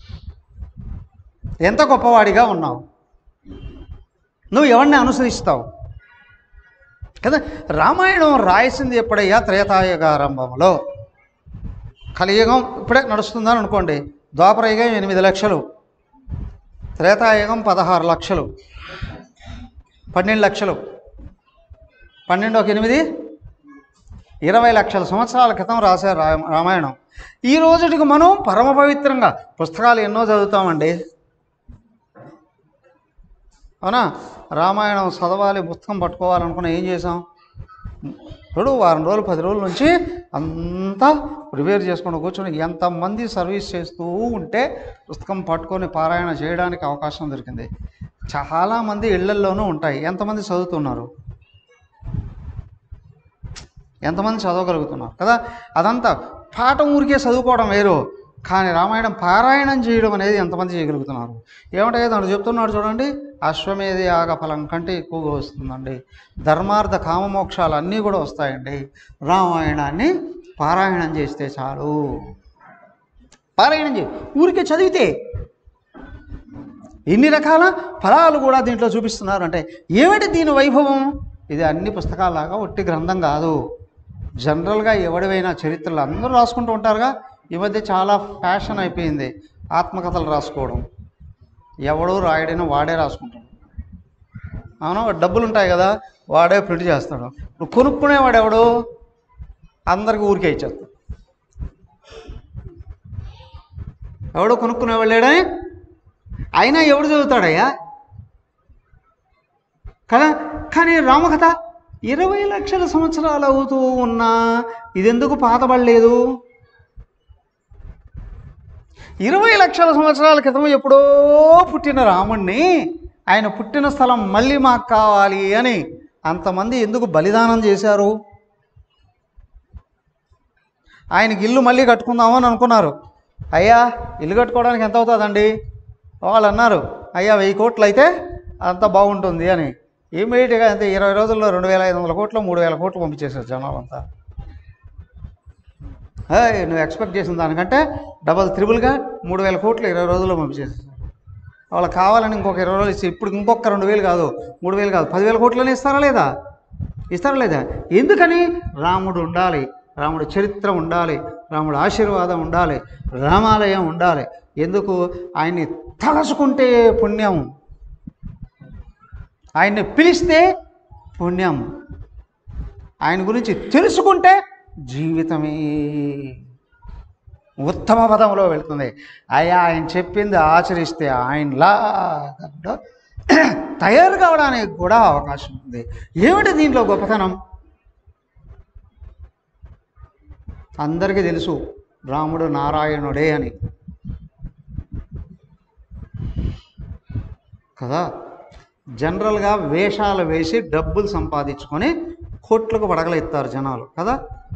ఎంత గొప్పవాడిగా ఉన్నావు, నువ్వు ఎవరిని అనుసరిస్తావు కదా. రామాయణం రాయసింది ఎప్పుడయ్యా? త్రేతాయుగ ఆరంభంలో. కలియుగం ఇప్పుడే నడుస్తుందని అనుకోండి. ద్వాపరయుగం ఎనిమిది లక్షలు, త్రేతాయుగం పదహారు లక్షలు, పన్నెండు లక్షలు, పన్నెండు ఒక ఎనిమిది ఇరవై లక్షల సంవత్సరాల క్రితం రాశారు రామాయణం. ఈ రోజుకి మనం పరమ పవిత్రంగా పుస్తకాలు ఎన్నో చదువుతామండి. అవునా? రామాయణం చదవాలి, పుస్తకం పట్టుకోవాలనుకున్న ఏం చేసాం? ఇప్పుడు వారం రోజులు పది రోజుల నుంచి అంతా ప్రిపేర్ చేసుకొని కూర్చొని ఎంతమంది సర్వీస్ చేస్తూ ఉంటే పుస్తకం పట్టుకొని పారాయణ చేయడానికి అవకాశం దొరికింది. చాలామంది ఇళ్లల్లోనూ ఉంటాయి. ఎంతమంది చదువుతున్నారు? ఎంతమంది చదవగలుగుతున్నారు కదా. అదంతా పాఠం ఊరికే చదువుకోవడం వేరు, కానీ రామాయణం పారాయణం చేయడం అనేది ఎంతమంది చేయగలుగుతున్నారు? ఏమంటే దాంట్లో చెప్తున్నాడు చూడండి, అశ్వమేధ యాగ ఫలం కంటే ఎక్కువగా వస్తుందండి, ధర్మార్థ కామమోక్షాలు అన్నీ కూడా వస్తాయండి రామాయణాన్ని పారాయణం చేస్తే చాలు. పారాయణం చేయి, ఊరికే చదివితే ఎన్ని రకాల ఫలాలు కూడా దీంట్లో చూపిస్తున్నారు. అంటే ఏమిటి దీని వైభవం? ఇది అన్ని పుస్తకాలాగా ఒట్టి గ్రంథం కాదు. జనరల్గా ఎవడివైనా చరిత్రలు అందరూ రాసుకుంటూ ఉంటారుగా. ఈ మధ్య చాలా ఫ్యాషన్ అయిపోయింది ఆత్మకథలు రాసుకోవడం. ఎవడో రాయడైనా వాడే రాసుకుంటాడు. అవునా? డబ్బులు ఉంటాయి కదా, వాడే ప్రింట్ చేస్తాడు. ఇప్పుడు కొనుక్కునేవాడు ఎవడు? అందరికీ ఊరికే ఇచ్చేస్తాడు. ఎవడో కొనుక్కునేవాడు లేడని అయినా ఎవడు చదువుతాడయ్యా కదా. కానీ రామకథ ఇరవై లక్షల సంవత్సరాలు అవుతూ ఉన్నా ఇదెందుకు పాతబడలేదు? ఇరవై లక్షల సంవత్సరాల క్రితం ఎప్పుడో పుట్టిన రాముణ్ణి, ఆయన పుట్టిన స్థలం మళ్ళీ మాకు కావాలి అని అంతమంది ఎందుకు బలిదానం చేశారు? ఆయనకి ఇల్లు మళ్ళీ కట్టుకుందామని అనుకున్నారు. అయ్యా ఇల్లు కట్టుకోవడానికి ఎంత అవుతుందండి? వాళ్ళు అన్నారు, అయ్యా వెయ్యి కోట్లు అయితే అంత బాగుంటుంది అని. ఇమీడియట్గా అంతే ఇరవై రోజుల్లో రెండు వేల ఐదు వందల కోట్లు మూడు వేల కోట్లు పంపించేశారు జనాలంతా. నువ్వు ఎక్స్పెక్ట్ చేసిన దానికంటే డబల్ త్రిబుల్గా మూడు వేల కోట్లు ఇరవై రోజుల్లో పంపించేసారు. వాళ్ళకి కావాలని ఇంకొక ఇరవై రోజులు ఇచ్చి ఇప్పుడు ఇంకొక రెండు వేలు కాదు మూడు వేలు కాదు పదివేల కోట్లని ఇస్తారా లేదా? ఇస్తారా లేదా? ఎందుకని? రాముడు ఉండాలి, రాముడి చరిత్ర ఉండాలి, రాముడి ఆశీర్వాదం ఉండాలి, రామాలయం ఉండాలి. ఎందుకు? ఆయన్ని తలచుకుంటే పుణ్యం, ఆయన్ని పిలిస్తే పుణ్యం, ఆయన గురించి తెలుసుకుంటే జీవితమే ఉత్తమ పదంలో వెళుతుంది. అయ్యా ఆయన చెప్పింది ఆచరిస్తే ఆయనలా తయారు కావడానికి కూడా అవకాశం ఉంది. ఏమిటి దీంట్లో గొప్పతనం? అందరికీ తెలుసు రాముడు నారాయణుడే అని కదా. జనరల్గా వేషాలు వేసి డబ్బులు సంపాదించుకొని కోట్లకు పడగలెత్తారు జనాలు కదా.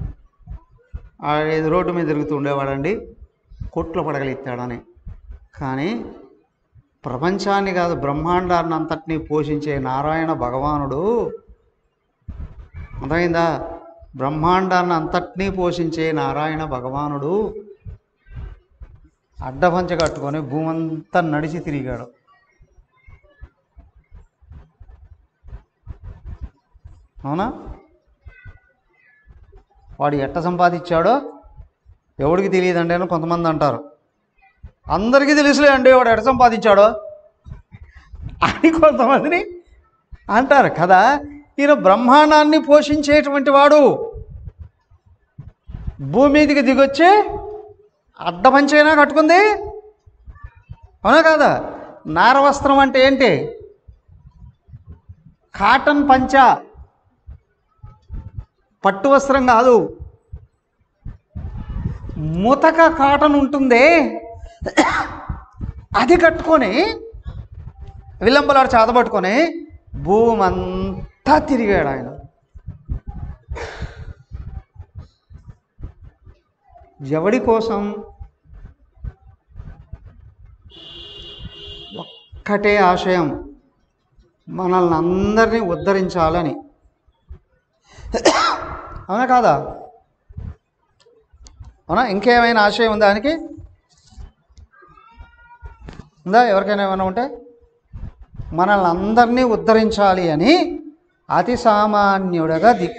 ఐదు రోడ్డు మీద తిరుగుతూ ఉండేవాడండి, కోట్లు పడగలెత్తాడని. కానీ ప్రపంచాన్ని కాదు బ్రహ్మాండాన్ని అంతటినీ పోషించే నారాయణ భగవానుడు, అర్థమైందా? బ్రహ్మాండాన్ని అంతటినీ పోషించే నారాయణ భగవానుడు అడ్డపంచ కట్టుకొని భూమి అంతా నడిచి తిరిగాడు. అవునా? వాడు ఎట్ట సంపాదించాడో ఎవడికి తెలియదండి అని కొంతమంది అంటారు. అందరికీ తెలుసులే అండి వాడు ఎట్ట సంపాదించాడో అని కొంతమందిని అంటారు కదా. ఈయన బ్రహ్మాండాన్ని పోషించేటువంటి వాడు భూమి మీదకి దిగొచ్చి అడ్డపంచైనా కట్టుకుంది. అవునా కాదా? నారవస్త్రం అంటే ఏంటి? కాటన్ పంచ, పట్టు వస్త్రం కాదు. ముతక కాటన్ ఉంటుంది, అది కట్టుకొని విల్లంబలాడు చేతబట్టుకొని భూమి అంతా తిరిగాడు ఆయన. ఎవడి కోసం? ఒక్కటే ఆశయం, మనల్ని అందరినీ ఉద్ధరించాలని. అవునా కాదా? అవునా? ఇంకేమైనా ఆశయం ఉందా దానికి? ఉందా? ఎవరికైనా ఏమైనా ఉంటే మనల్ని అందరినీ ఉద్ధరించాలి అని అతి సామాన్యుడిగా దిగి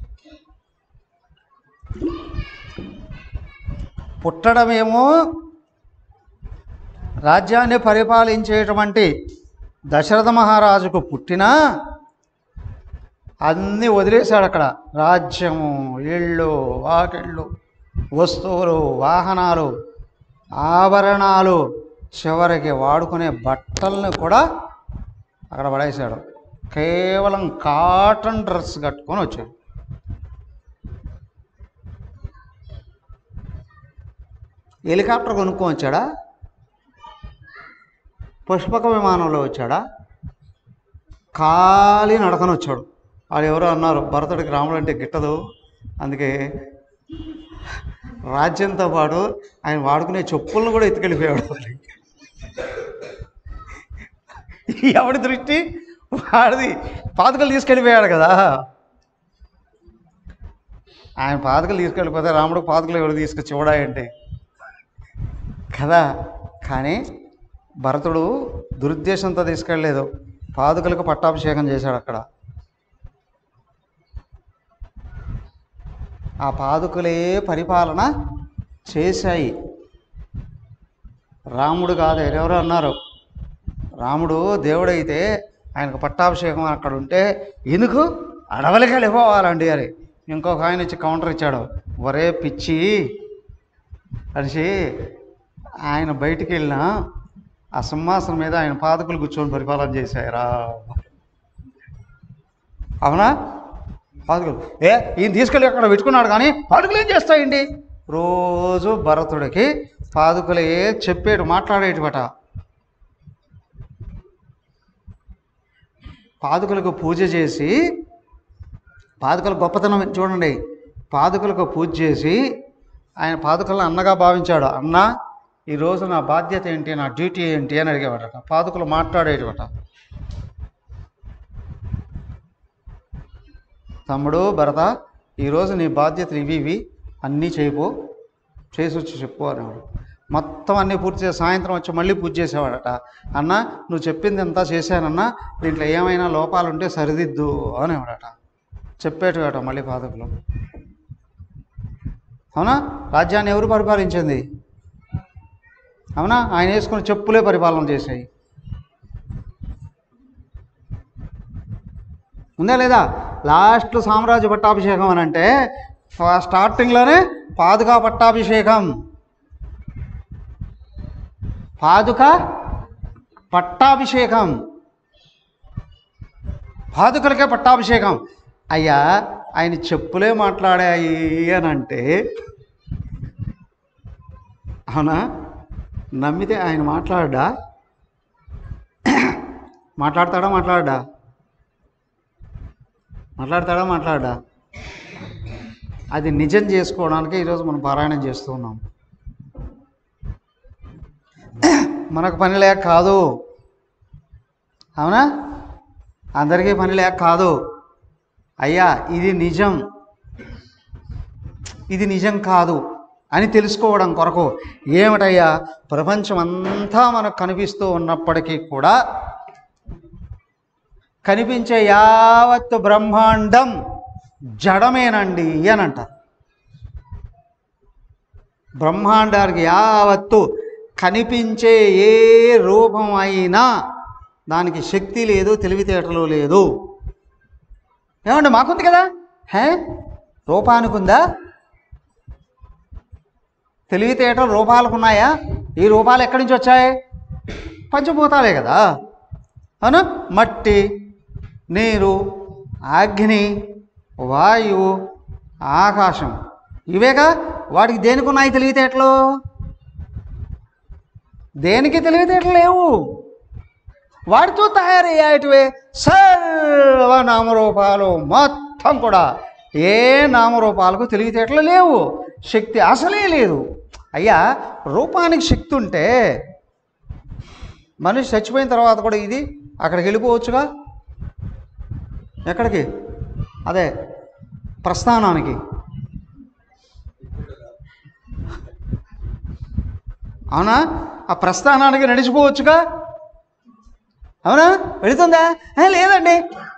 పుట్టడమేమో రాజ్యాన్ని పరిపాలించేటువంటి దశరథ మహారాజుకు పుట్టినా అన్నీ వదిలేశాడు అక్కడ. రాజ్యము, ఇళ్ళు, వాకిళ్ళు, వస్తువులు, వాహనాలు, ఆభరణాలు, చివరికి వాడుకునే బట్టలను కూడా అక్కడ పడేశాడు. కేవలం కాటన్ డ్రెస్ కట్టుకొని వచ్చాడు. హెలికాప్టర్ కొనుక్కొని వచ్చాడా? పుష్పక విమానంలో వచ్చాడా? ఖాళీ నడకని వచ్చాడు. వాళ్ళు ఎవరో అన్నారు, భరతుడికి రాముడు అంటే గిట్టదు, అందుకే రాజ్యంతో పాటు ఆయన వాడుకునే చెప్పులను కూడా ఎత్తుకెళ్ళిపోయాడు. ఎవడి దృష్టి వాడిది. పాదుకలు తీసుకెళ్ళిపోయాడు కదా. ఆయన పాదుకలు తీసుకెళ్ళిపోతే రాముడు పాదుకలు ఎవరు తీసుకొచ్చి చూడాయంటే కదా. కానీ భరతుడు దురుద్దేశంతో తీసుకెళ్ళలేదు, పాదుకలకు పట్టాభిషేకం చేశాడు అక్కడ. ఆ పాదుకలే పరిపాలన చేశాయి, రాముడు కాదు. ఎవరెవరో అన్నారు, రాముడు దేవుడైతే ఆయనకు పట్టాభిషేకం అక్కడ ఉంటే ఎందుకు అడవులకి వెళ్ళిపోవాలండి అని. ఇంకొక ఆయన వచ్చి కౌంటర్ ఇచ్చాడు, ఒరే పిచ్చి అనేసి, ఆయన బయటికి వెళ్ళినా ఆ సింహాసనం మీద ఆయన పాదుకలు కూర్చొని పరిపాలన చేశారా. అవునా? పాదుకలు ఏ ఈయన తీసుకెళ్ళి అక్కడ పెట్టుకున్నాడు, కానీ పాదుకలు ఏం చేస్తాయండి? రోజు భరతుడికి పాదుకలే చెప్పేటు మాట్లాడేటివట. పాదుకలకు పూజ చేసి, పాదుకల గొప్పతనం చూడండి, పాదుకలకు పూజ చేసి ఆయన పాదుకలను అన్నగా భావించాడు. అన్న, ఈరోజు నా బాధ్యత ఏంటి, నా డ్యూటీ ఏంటి అని అడిగేవాడట. పాదుకలు మాట్లాడేటివట. తమ్ముడు భరత, ఈరోజు నీ బాధ్యతలు ఇవి ఇవి అన్నీ చేయపో, చేసి వచ్చి చెప్పు అనేవాడు. మొత్తం అన్నీ పూర్తి చేసి సాయంత్రం వచ్చి మళ్ళీ పూజ చేసేవాడట. అన్న, నువ్వు చెప్పింది అంతా చేశానన్నా, దీంట్లో ఏమైనా లోపాలు ఉంటే సరిదిద్దు అనేవాడట. చెప్పేటివాట మళ్ళీ పాదుకలు. అవునా? రాజ్యాన్ని ఎవరు పరిపాలించింది? అవునా? ఆయన వేసుకుని చెప్పులే పరిపాలన చేశాయి. ఉందా లేదా? లాస్ట్ సామ్రాజ్య పట్టాభిషేకం అని అంటే స్టార్టింగ్లోనే పాదుకా పట్టాభిషేకం. పాదుక పట్టాభిషేకం, పాదుకలకే పట్టాభిషేకం. అయ్యా, ఆయన చెప్పులే మాట్లాడాయి అని అంటే, అవునా? నమ్మితే ఆయన మాట్లాడా? మాట్లాడతాడా? మాట్లాడా? మాట్లాడతాడా? మాట్లాడా? అది నిజం చేసుకోవడానికి ఈరోజు మనం పారాయణం చేస్తూ ఉన్నాం. మనకు పని లేక కాదు, అవునా? అందరికీ పని లేక కాదు. అయ్యా, ఇది నిజం, ఇది నిజం కాదు అని తెలుసుకోవడం కొరకు ఏమిటయ్యా, ప్రపంచం అంతా మనకు కనిపిస్తూ ఉన్నప్పటికీ కూడా కనిపించే యావత్తు బ్రహ్మాండం జడమేనండి అని అంటారు. బ్రహ్మాండానికి యావత్తు కనిపించే ఏ రూపం అయినా దానికి శక్తి లేదు, తెలివితేటలు లేదు. ఏమండి మాకుంది కదా, హే రూపానికి ఉందా? తెలివితేటలు రూపాలకు ఉన్నాయా? ఈ రూపాలు ఎక్కడి నుంచి వచ్చాయి? పంచభూతాలే కదా. అవును, మట్టి, నీరు, అగ్ని, వాయువు, ఆకాశం, ఇవేగా. వాటికి దేనికి ఉన్నాయి తెలివితేటలు? దేనికి తెలివితేటలు లేవు. వాటితో తయారయ్యేటివే సర్వ నామరూపాలు మొత్తం కూడా. ఏ నామరూపాలకు తెలివితేటలు లేవు, శక్తి అసలే లేదు. అయ్యా, రూపానికి శక్తి ఉంటే మనిషి చచ్చిపోయిన తర్వాత కూడా ఇది అక్కడికి వెళ్ళిపోవచ్చుగా. ఎక్కడికి? అదే ప్రస్థానానికి. అవునా? ఆ ప్రస్థానానికి నడిచిపోవచ్చుగా. అవునా? వెళుతుందా? లేదండి.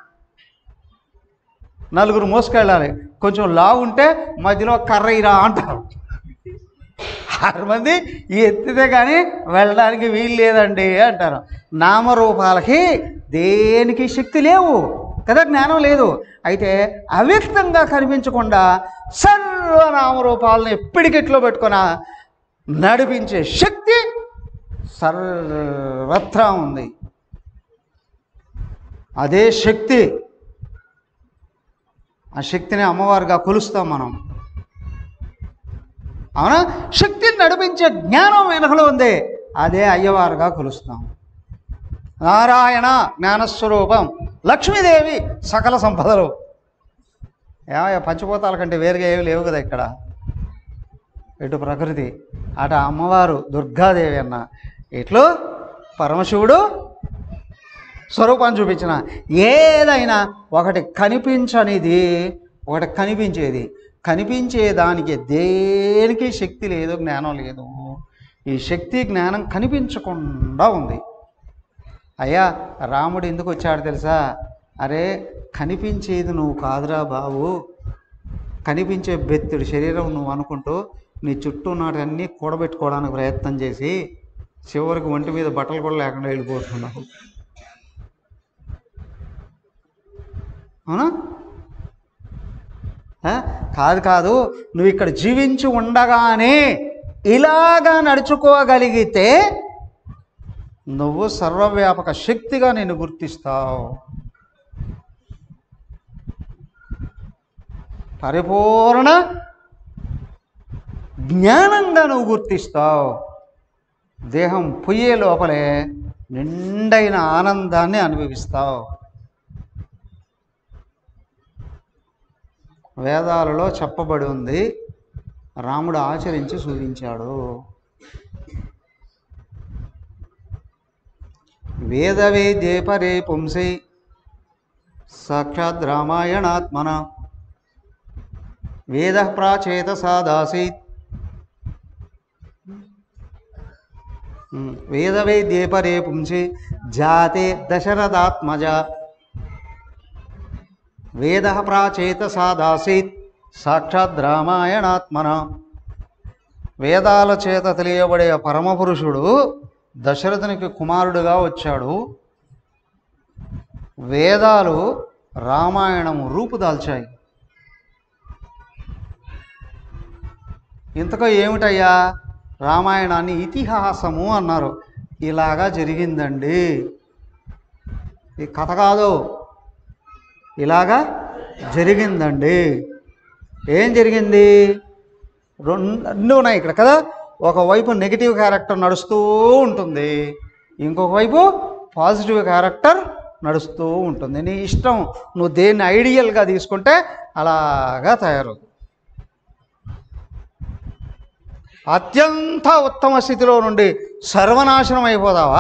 నలుగురు మోసుకెళ్ళాలి, కొంచెం లావు ఉంటే మధ్యలో కర్ర ఇరా అంటారు. ఆరు మంది ఎత్తితే కానీ వెళ్ళడానికి వీలు లేదండి అంటారు. నామరూపాలకి దేనికి శక్తి లేవు కదా, జ్ఞానం లేదు. అయితే అవ్యక్తంగా కనిపించకుండా సర్వనామరూపాలను ఎప్పటికెట్లో పెట్టుకున్న నడిపించే శక్తి సర్వత్రా ఉంది. అదే శక్తి. ఆ శక్తిని అమ్మవారుగా కొలుస్తాం మనం. అవునా? శక్తిని నడిపించే జ్ఞానం వెనుకలో ఉంది, అదే అయ్యవారుగా కొలుస్తాం. నారాయణ జ్ఞానస్వరూపం, లక్ష్మీదేవి సకల సంపదలు. ఏమయ్య, పంచభూతాల కంటే వేరుగా ఏమి లేవు కదా ఇక్కడ. ఇటు ప్రకృతి, అటు అమ్మవారు దుర్గాదేవి అన్న, ఇట్లు పరమశివుడు స్వరూపాన్ని చూపించిన. ఏదైనా ఒకటి కనిపించనిది, ఒకటి కనిపించేది. కనిపించే దానికి దేనికి శక్తి లేదు, జ్ఞానం లేదు. ఈ శక్తి జ్ఞానం కనిపించకుండా ఉంది. అయ్యా, రాముడు ఎందుకు వచ్చాడు తెలుసా? అరే, కనిపించేది నువ్వు కాదురా బాబు, కనిపించే బెత్తుడు శరీరం నువ్వు అనుకుంటూ నీ చుట్టూ నాటన్నీ కూడబెట్టుకోవడానికి ప్రయత్నం చేసి చివరికి ఒంటి మీద బట్టలు కూడా లేకుండా వెళ్ళిపోతున్నావు. అవునా? కాదు కాదు, నువ్వు ఇక్కడ జీవించి ఉండగానే ఇలాగా నడుచుకోగలిగితే నువ్వు సర్వవ్యాపక శక్తిగా నేను గుర్తిస్తావు, పరిపూర్ణ జ్ఞానంగా నువ్వు గుర్తిస్తావు. దేహం పొయ్యే లోపలే నిండైన ఆనందాన్ని అనుభవిస్తావు. వేదాలలో చెప్పబడి ఉంది, రాముడు ఆచరించి చూపించాడు. వేదవేద్యే పరే పుంసై సాక్షాత్ రామాయణాత్మన వేద ప్రాచేత సాదాసీత్. వేదవేద్యే పరే పుంసి జాతే దశరథాత్మజ వేద ప్రాచేత సాదాసీత్ సాక్షాత్ రామాయణాత్మన. వేదాల చేత తెలియబడే పరమపురుషుడు దశరథునికి కుమారుడుగా వచ్చాడు. వేదాలు రామాయణము రూపుదాల్చాయి. ఇంతకో ఏమిటయ్యా? రామాయణాన్ని ఇతిహాసము అన్నారు. ఇలాగా జరిగిందండి, ఈ కథ కాదు, ఇలాగా జరిగిందండి. ఏం జరిగింది? రెండు ఉన్నాయి ఇక్కడ కదా. ఒకవైపు నెగిటివ్ క్యారెక్టర్ నడుస్తూ ఉంటుంది, ఇంకొక వైపు పాజిటివ్ క్యారెక్టర్ నడుస్తూ ఉంటుంది. నీ ఇష్టం, నువ్వు దేన్ని ఐడియల్గా తీసుకుంటే అలాగా తయారవుతుంది. అత్యంత ఉత్తమ స్థితిలో నుండి సర్వనాశనం అయిపోదావా?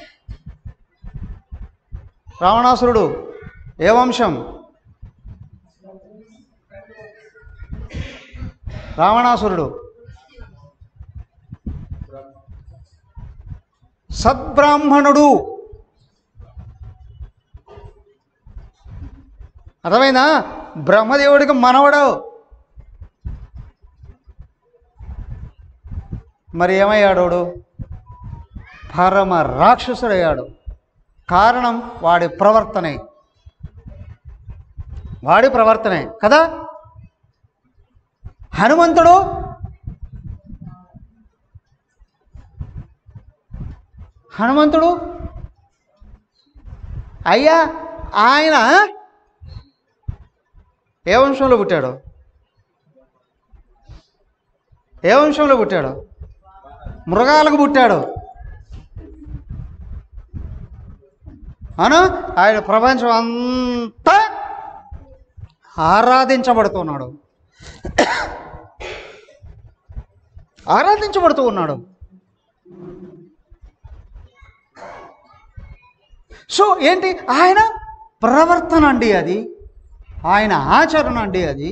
రావణాసురుడు ఏ వంశం? రావణాసురుడు సద్బ్రాహ్మణుడు. అర్థమైనా? బ్రహ్మదేవుడికి మనవడు. మరి ఏమయ్యాడు? పరమ రాక్షసుడయ్యాడు. కారణం వాడి ప్రవర్తనే, వాడి ప్రవర్తనే కదా. హనుమంతుడు హనుమంతుడు అయ్యా ఆయన ఏ వంశంలో పుట్టాడు? ఏ వంశంలో పుట్టాడు? మృగాలకు పుట్టాడు. అవును, ఆయన ప్రపంచం అంతా ఆరాధించబడుతున్నాడు, ఆరాధించబడుతూ ఉన్నాడు. సో ఏంటి? ఆయన ప్రవర్తన అండి అది, ఆయన ఆచరణ అండి అది.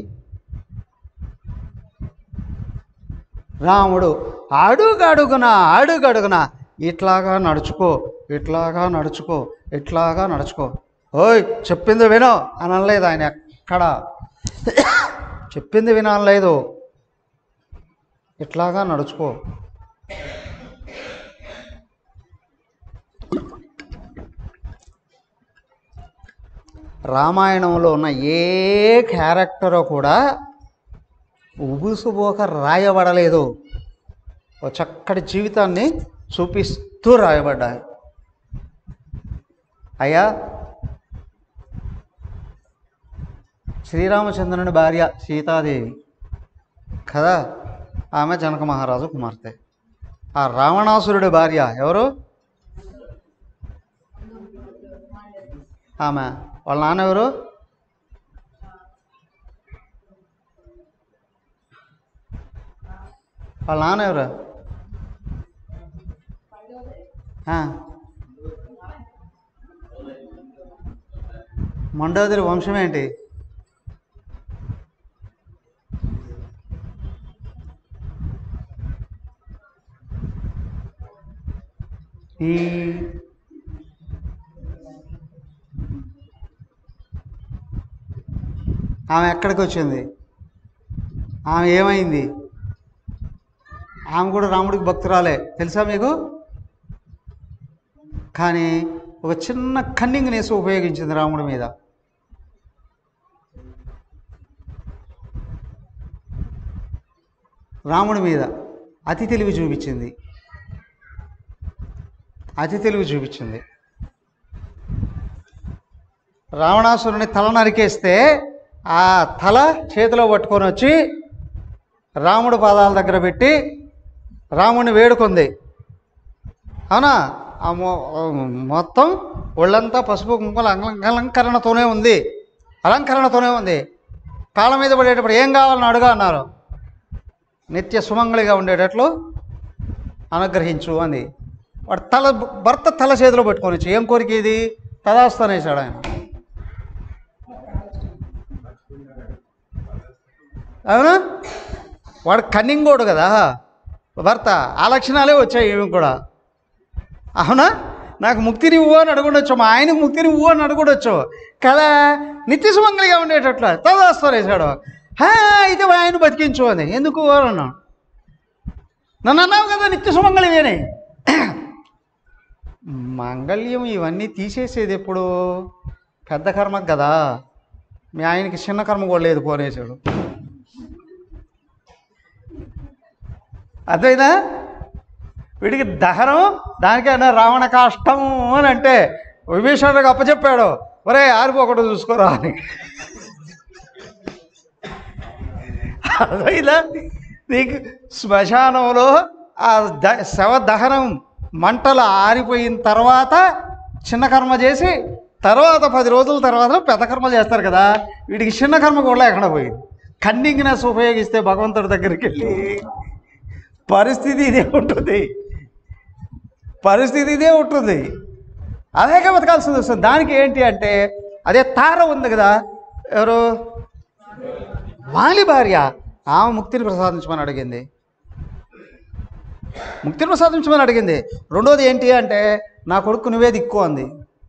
రాముడు అడుగడుగున అడుగడుగున ఇట్లాగా నడుచుకో, ఇట్లాగా నడుచుకో, ఇట్లాగా నడుచుకో, ఓయ్ చెప్పింది వినో అనలేదు ఆయన. ఎక్కడ చెప్పింది వినలేదు, ఇట్లాగా నడుచుకో. రామాయణంలో ఉన్న ఏ క్యారెక్టరో కూడా ఉబుసుబోక రాయబడలేదు, ఒక చక్కటి జీవితాన్ని చూపిస్తూ రాయబడ్డాయి. అయ్యా, శ్రీరామచంద్రుని భార్య సీతాదేవి కదా, ఆమె జనక మహారాజు కుమార్తె. ఆ రావణాసురుడి భార్య ఎవరు? ఆమె. వాళ్ళ నాన్న ఎవరు? వాళ్ళ నాన్న ఎవరు? మండోదరి వంశం ఏంటి? ఈ ఆమె ఎక్కడికి వచ్చింది? ఆమె ఏమైంది? ఆమె కూడా రాముడికి భక్తురాలే, తెలుసా మీకు? కానీ ఒక చిన్న కన్నింగ్నెస్ ఉపయోగించింది రాముడి మీద. రాముడి మీద అతి తెలివి చూపించింది, అతి తెలివి చూపించింది. రావణాసురుని తల నరికేస్తే ఆ తల చేతిలో పట్టుకొని వచ్చి రాముడి పాదాల దగ్గర పెట్టి రాముడిని వేడుకుంది. అవునా? ఆ మొత్తం ఒళ్ళంతా పసుపు కుంకుమల అలంకరణతోనే ఉంది, అలంకరణతోనే ఉంది. కాళ్ళ మీద పడేటప్పుడు ఏం కావాలని అడుగా అన్నారు. నిత్య సుమంగళిగా ఉండేటట్లు అనుగ్రహించు అంది. వాడు తల భర్త తల చేతిలో పెట్టుకొని వచ్చి ఏం కోరిక ఇది? తదాస్తానేసాడు ఆయన. అవునా? వాడు కన్నింగోడు కదా భర్త, ఆ లక్షణాలే వచ్చాయి ఏమి కూడా. అవునా? నాకు ముక్తిని ఇవ్వు అని అడుగుండొచ్చు, మా ఆయనకు ముక్తిని ఇవ్వు అని అడుగుండొచ్చు కదా. నిత్య సుమంగళిగా ఉండేటట్లు తదాస్తానేసాడు. హా అయితే ఆయన బతికించు అని. ఎందుకు అన్నా? నన్ను అన్నావు కదా నిత్య సుమంగళి అని. మంగళ్యం ఇవన్నీ తీసేసేది ఎప్పుడు? పెద్ద కర్మకు కదా. మీ ఆయనకి చిన్న కర్మ కూడా లేదు, కోనేసాడు. అదైనా వీడికి దహనం, దానికైనా రావణ కాష్టం అని అంటే విభీషణుడికి అప్పచెప్పాడు, ఒరే ఆరిపోకుండా చూసుకోరా అని. అదైనా నీకు శ్మశానంలో ఆ ద శవ దహనం మంటలు ఆరిపోయిన తర్వాత చిన్న కర్మ చేసి తర్వాత పది రోజుల తర్వాత పెద్ద కర్మ చేస్తారు కదా. వీడికి చిన్న కర్మ కూడా ఎక్కడ పోయింది. కన్నింగ్నెస్ ఉపయోగిస్తే భగవంతుడి దగ్గరికి వెళ్ళి పరిస్థితి ఇదే ఉంటుంది, పరిస్థితి ఇదే ఉంటుంది. అదేగా బతకాల్సింది వస్తుంది. దానికి ఏంటి అంటే అదే తార ఉంది కదా, ఎవరు? వాలి భార్య. ఆమె ముక్తిని ప్రసాదించమని అడిగింది. ముక్తిని ప్రసాదించమని అడిగింది. రెండోది ఏంటి అంటే నా కొడుకు నువ్వే దిక్కు అంది.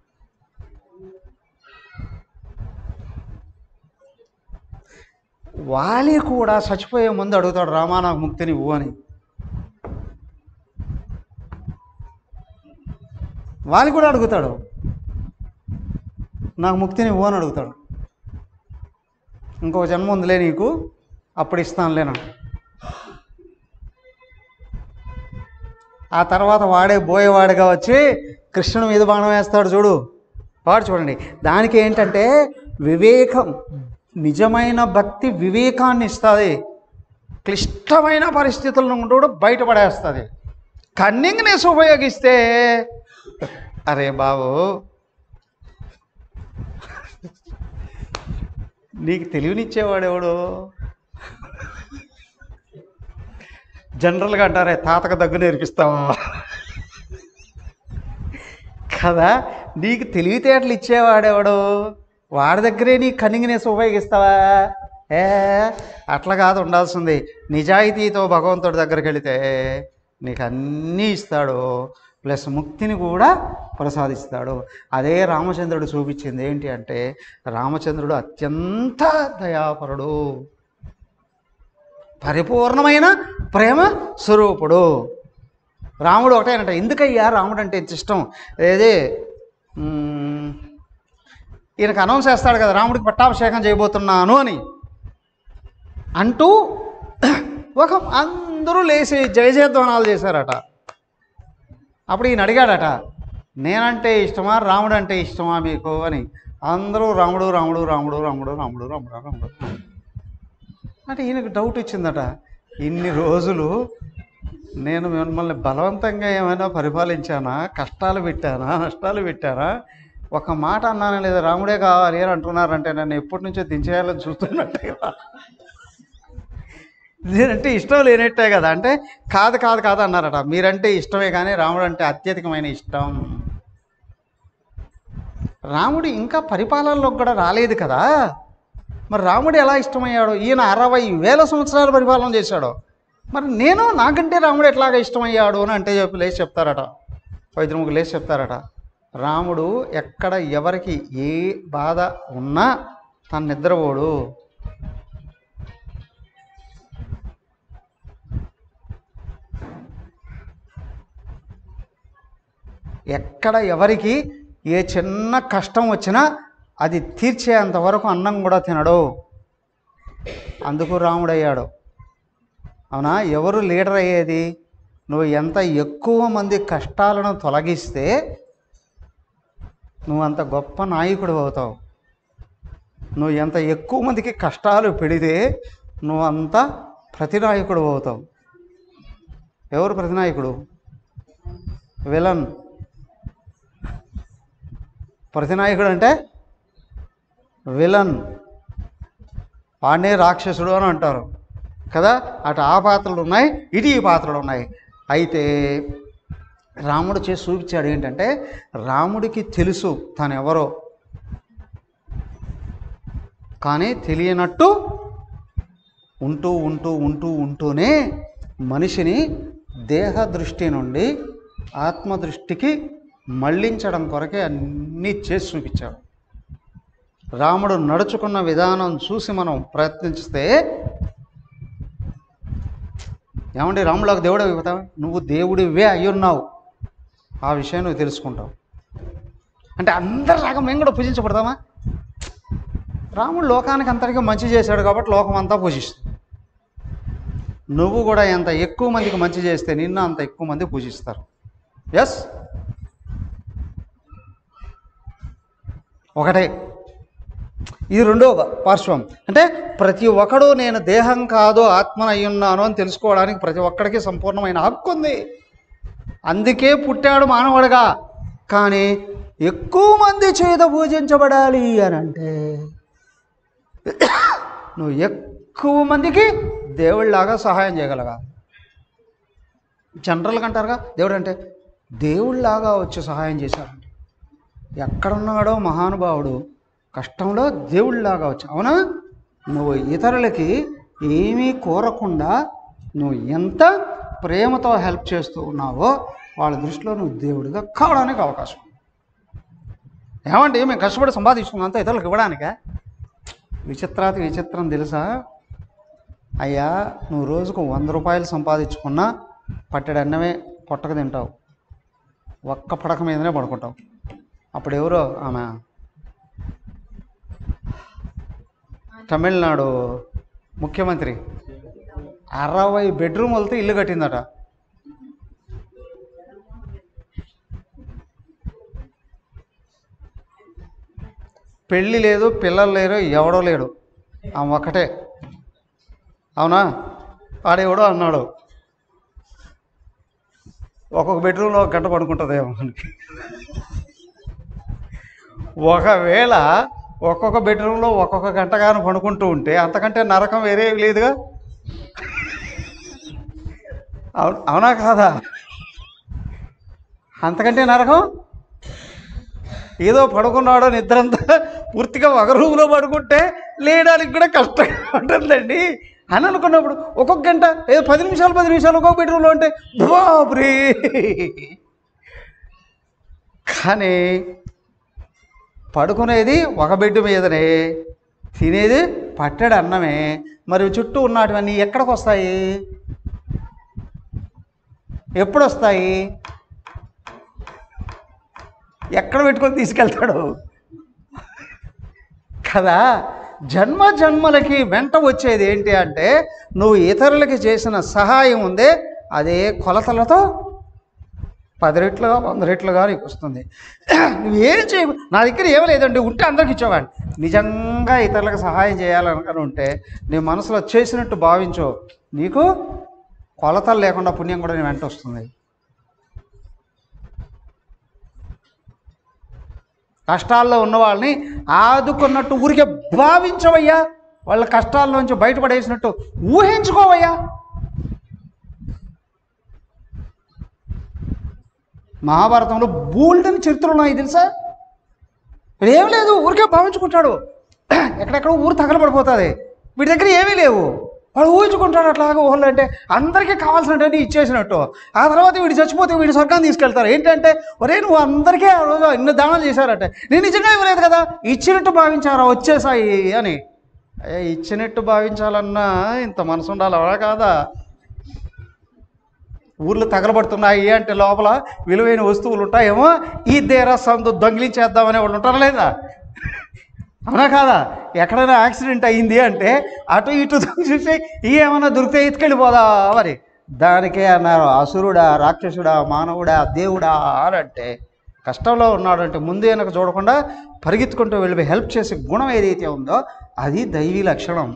వాలి కూడా చచ్చిపోయే ముందు అడుగుతాడు, రామా నాకు ముక్తిని ఇవ్వు అని. వాలి కూడా అడుగుతాడు, నాకు ముక్తిని ఇవ్వు అని అడుగుతాడు. ఇంకొక జన్మ ఉందిలే నీకు, అప్పుడు ఇస్తానులేనా. ఆ తర్వాత వాడే బోయేవాడిగా వచ్చి కృష్ణుని మీద బాణం వేస్తాడు చూడు, వాడు చూడండి. దానికి ఏంటంటే వివేకం, నిజమైన భక్తి వివేకాన్ని ఇస్తుంది, క్లిష్టమైన పరిస్థితుల నుండి కూడా బయటపడేస్తుంది. కన్నింగ్నెస్ ఉపయోగిస్తే అరే బాబు నీకు తెలివినిచ్చేవాడెవడు? జనరల్గా అంటారే తాతకు దగ్గు నేర్పిస్తావా కదా. నీకు తెలివితేటలు ఇచ్చేవాడెవడు? వాడి దగ్గరే నీ కన్నింగ్నెస్ ఉపయోగిస్తావా? ఏ అట్లా కాదు ఉండాల్సింది. నిజాయితీతో భగవంతుడి దగ్గరికి వెళితే నీకు అన్నీ ఇస్తాడు, ప్లస్ ముక్తిని కూడా ప్రసాదిస్తాడు. అదే రామచంద్రుడు చూపించింది ఏంటి అంటే రామచంద్రుడు అత్యంత దయాపరుడు, పరిపూర్ణమైన ప్రేమ స్వరూపుడు. రాముడు ఒకటేనంట. ఎందుకయ్యా రాముడు అంటే ఎంత ఇష్టం? ఏది ఈయనకు అనౌన్స్ చేస్తాడు కదా, రాముడికి పట్టాభిషేకం చేయబోతున్నాను అని అంటూ ఒక అందరూ లేచి జయజయధ్వానాలు చేశారట. అప్పుడు ఈయన అడిగాడట, నేనంటే ఇష్టమా రాముడు అంటే ఇష్టమా మీకు అని. అందరూ రాముడు రాముడు రాముడు రాముడు రాముడు రాముడు రాముడు అంటే ఈయనకు డౌట్ ఇచ్చిందట, ఇన్ని రోజులు నేను మిమ్మల్ని బలవంతంగా ఏమైనా పరిపాలించానా, కష్టాలు పెట్టానా, నష్టాలు పెట్టానా, ఒక మాట అన్నాను లేదా రాముడే కావాలి అని అంటున్నారంటే నన్ను ఎప్పటి నుంచో దించేయాలని చూస్తున్నట్టే కదా, నేనంటే ఇష్టం లేనట్టే కదా అంటే కాదు కాదు కాదు అన్నారట. మీరంటే ఇష్టమే కానీ రాముడు అంటే అత్యధికమైన ఇష్టం. రాముడు ఇంకా పరిపాలనలోకి కూడా రాలేదు కదా, మరి రాముడు ఎలా ఇష్టమయ్యాడు? ఈయన అరవై వేల సంవత్సరాలు పరిపాలన చేశాడు, మరి నేను నాకంటే రాముడు ఎట్లాగా ఇష్టమయ్యాడు అని అంటే చెప్పి లేచి చెప్తారట, వైద్యముకు లేచి చెప్తారట, రాముడు ఎక్కడ ఎవరికి ఏ బాధ ఉన్నా తను నిద్రపోడు, ఎక్కడ ఎవరికి ఏ చిన్న కష్టం వచ్చినా అది తీర్చేంత వరకు అన్నం కూడా తినడు, అందుకు రాముడయ్యాడు. అవునా? ఎవరు లీడర్ అయ్యేది? నువ్వు ఎంత ఎక్కువ మంది కష్టాలను తొలగిస్తే నువ్వు అంత గొప్ప నాయకుడు అవుతావు. నువ్వు ఎంత ఎక్కువ మందికి కష్టాలు పెడితే నువ్వు అంత ప్రతినాయకుడు అవుతావు. ఎవరు ప్రతినాయకుడు? విలన్. ప్రతినాయకుడు అంటే విలన్, వాడినే రాక్షసుడు అని అంటారు కదా. అటు ఆ పాత్రలు ఉన్నాయి, ఇటు ఈ పాత్రలు ఉన్నాయి. అయితే రాముడు చేసి చూపించాడు ఏంటంటే రాముడికి తెలుసు తను ఎవరో, కానీ తెలియనట్టు ఉంటూ ఉంటూ ఉంటూ ఉంటూనే మనిషిని దేహ దృష్టి నుండి ఆత్మదృష్టికి మళ్ళించడం కొరకే అన్నీ చేసి చూపించాడు. రాముడు నడుచుకున్న విధానం చూసి మనం ప్రయత్నిస్తే ఏమంటే రాముడికి దేవుడే అయిపోతావు, నువ్వు దేవుడివే అయ్యున్నావు, ఆ విషయం నువ్వు తెలుసుకుంటావు. అంటే అందరిలాగా మేము కూడా పూజించబడతామా? రాముడు లోకానికి అంతటికీ మంచి చేశాడు కాబట్టి లోకం అంతా పూజిస్తుంది. నువ్వు కూడా ఎంత ఎక్కువ మందికి మంచి చేస్తే నిన్ను అంత ఎక్కువ మంది పూజిస్తారు. ఎస్, ఒకటే. ఇది రెండో పార్శ్వం. అంటే ప్రతి ఒక్కడు నేను దేహం కాదు ఆత్మను అయ్యున్నాను అని తెలుసుకోవడానికి ప్రతి ఒక్కడికి సంపూర్ణమైన హక్కు ఉంది. అందుకే పుట్టాడు మానవుడుగా. కానీ ఎక్కువ మంది చేత పూజించబడాలి అని అంటే నువ్వు ఎక్కువ మందికి దేవుళ్ళలాగా సహాయం చేయగలగా. జనరల్గా అంటారుగా దేవుడు అంటే దేవుళ్ళలాగా వచ్చి సహాయం చేశారంటే ఎక్కడున్నాడో మహానుభావుడు కష్టంలో దేవుళ్ళలాగా వచ్చి, అవునా? నువ్వు ఇతరులకి ఏమీ కోరకుండా నువ్వు ఎంత ప్రేమతో హెల్ప్ చేస్తూ ఉన్నావో వాళ్ళ దృష్టిలో నువ్వు దేవుడిగా కావడానికి అవకాశం. ఏమంటే మేము కష్టపడి సంపాదించుకున్నంత ఇతరులకు ఇవ్వడానికే? విచిత్రాతి విచిత్రం తెలుసా? అయ్యా, నువ్వు రోజుకు వంద రూపాయలు సంపాదించుకున్నా పట్టెడు అన్నమే పొట్టకు తింటావు, ఒక్క పడక మీదనే పడుకుంటావు. అప్పుడు ఎవరో ఆమె తమిళనాడు ముఖ్యమంత్రి అరవై బెడ్రూములతో ఇల్లు కట్టిందట. పెళ్ళి లేదు, పిల్లలు లేరు, ఎవడో లేడు, ఆమె ఒక్కటే. అవునా? వాడెవడో అన్నాడు ఒక్కొక్క బెడ్రూమ్లో ఒక గంట పడుకుంటుందేమో అని. ఒకవేళ ఒక్కొక్క బెడ్రూమ్లో ఒక్కొక్క గంటగాను పడుకుంటూ ఉంటే అంతకంటే నరకం వేరే లేదుగా. అవును అవునా కాదా? అంతకంటే నరకం ఏదో పడుకున్నాడో నిద్రంతా పూర్తిగా ఒక రూమ్లో పడుకుంటే లేయడానికి కూడా కష్టంగా ఉంటుందండి అని అనుకున్నప్పుడు ఒక్కొక్క గంట ఏదో పది నిమిషాలు పది నిమిషాలు ఒక్కొక్క బెడ్రూమ్లో ఉంటే బాబ్రీ. కానీ పడుకునేది ఒక బెడ్ మీదనే, తినేది పట్టెడు అన్నమే. మరి చుట్టూ ఉన్నటువన్నీ ఎక్కడికి వస్తాయి? ఎప్పుడు వస్తాయి? ఎక్కడ పెట్టుకొని తీసుకెళ్తాడు కదా? జన్మ జన్మలకి వెంట వచ్చేది ఏంటి అంటే, నువ్వు ఇతరులకి చేసిన సహాయం ఉందే అదే కొలతలతో పది రెట్లుగా వంద రెట్లుగా నీకు వస్తుంది. నువ్వేం చేయ, నా దగ్గర ఏమీ లేదండి, ఉంటే అందరికి ఇచ్చేవాడిని. నిజంగా ఇతరులకు సహాయం చేయాలని ఉంటే నీ మనసులో చేసినట్టు భావించు, నీకు కొలతలు లేకుండా పుణ్యం కూడా నీ వెంట వస్తుంది. కష్టాల్లో ఉన్న వాళ్ళని ఆదుకున్నట్టు ఊరికే భావించవయ్యా, వాళ్ళ కష్టాల్లోంచి బయటపడేసినట్టు ఊహించుకోవయ్యా. మహాభారతంలో బోల్డని చరిత్రలు ఉన్నాయి తెలుసా? ఏం లేదు, ఊరికే భావించుకుంటాడు. ఎక్కడెక్కడ ఊరు తగలబడిపోతుంది, వీడి దగ్గర ఏమీ లేవు, వాడు ఊహించుకుంటాడు అట్లాగా. ఊళ్ళో అంటే అందరికీ కావాల్సినట్టు ఇచ్చేసినట్టు. ఆ తర్వాత వీడు చచ్చిపోతే వీడి స్వర్గాన్ని తీసుకెళ్తారు. ఏంటంటే, ఒరే నువ్వు అందరికీ ఆ రోజు ఇన్ని దానాలు చేశారట, నేను నిజంగా ఇవ్వలేదు కదా, ఇచ్చినట్టు భావించారా వచ్చేసాయి అని. అయ్యా, ఇచ్చినట్టు భావించాలన్నా ఇంత మనసు ఉండాలి, అవడా కాదా? ఊర్లు తగలబడుతున్నాయి అంటే లోపల విలువైన వస్తువులు ఉంటాయేమో, ఈ దేరా సందు దొంగిలించేద్దామనే వాళ్ళు ఉంటారా లేదా? అవునా కాదా? ఎక్కడైనా యాక్సిడెంట్ అయ్యింది అంటే అటు ఇటు చూసి ఏమన్నా దొరికితే ఎత్తుకెళ్ళిపోదా మరి. దానికే అన్నారు అసురుడా, రాక్షసుడా, మానవుడా, దేవుడా అని. అంటే కష్టంలో ఉన్నాడంటే ముందు వెనక చూడకుండా పరిగెత్తుకుంటూ వెళ్ళి హెల్ప్ చేసే గుణం ఏదైతే ఉందో అది దైవీ లక్షణం.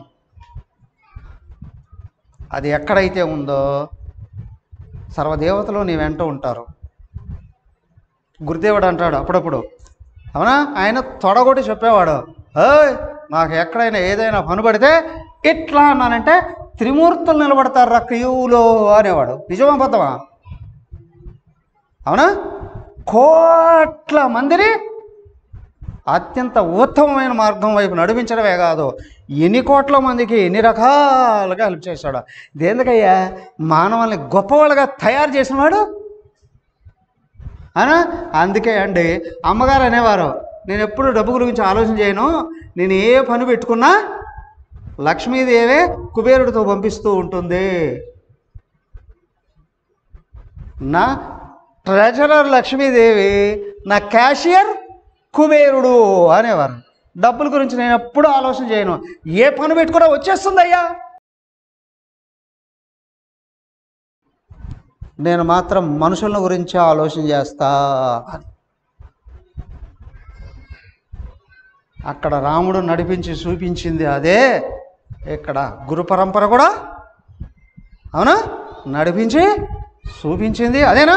అది ఎక్కడైతే ఉందో సర్వదేవతలు నీ వెంట ఉంటారు. గురుదేవుడు అంటాడు అప్పుడప్పుడు, అవునా, ఆయన తొడగొట్టి చెప్పేవాడు, ఏయ్ నాకు ఎక్కడైనా ఏదైనా పని పడితే ఇట్లా అన్నానంటే త్రిమూర్తులు నిలబడతారు రా క్యూలో అనేవాడు. నిజమా అబద్ధమా? అవునా? కోట్ల మందిని అత్యంత ఉత్తమమైన మార్గం వైపు నడిపించడమే కాదు, ఎన్ని కోట్ల మందికి ఎన్ని రకాలుగా హెల్ప్ చేశాడు. దేనికయ్యా? మానవుల్ని గొప్పవాళ్ళుగా తయారు చేసినవాడు. అనా అందుకే అండి అమ్మగారు అనేవారు, నేను ఎప్పుడు డబ్బు గురించి ఆలోచన చేయను, నేను ఏ పని పెట్టుకున్నా లక్ష్మీదేవే కుబేరుడితో పంపిస్తూ ఉంటుంది. నా ట్రెజరర్ లక్ష్మీదేవి, నా క్యాషియర్ కుబేరుడు అనేవారు. డబ్బుల గురించి నేను ఎప్పుడు ఆలోచన చేయను, ఏ పని పెట్టుకున్నా వచ్చేస్తుంది అయ్యా. నేను మాత్రం మనుషుల గురించి ఆలోచన చేస్తా. అక్కడ రాముడు నడిపించి చూపించింది అదే, ఇక్కడ గురు పరంపర కూడా అవునా నడిపించి చూపించింది అదేనా?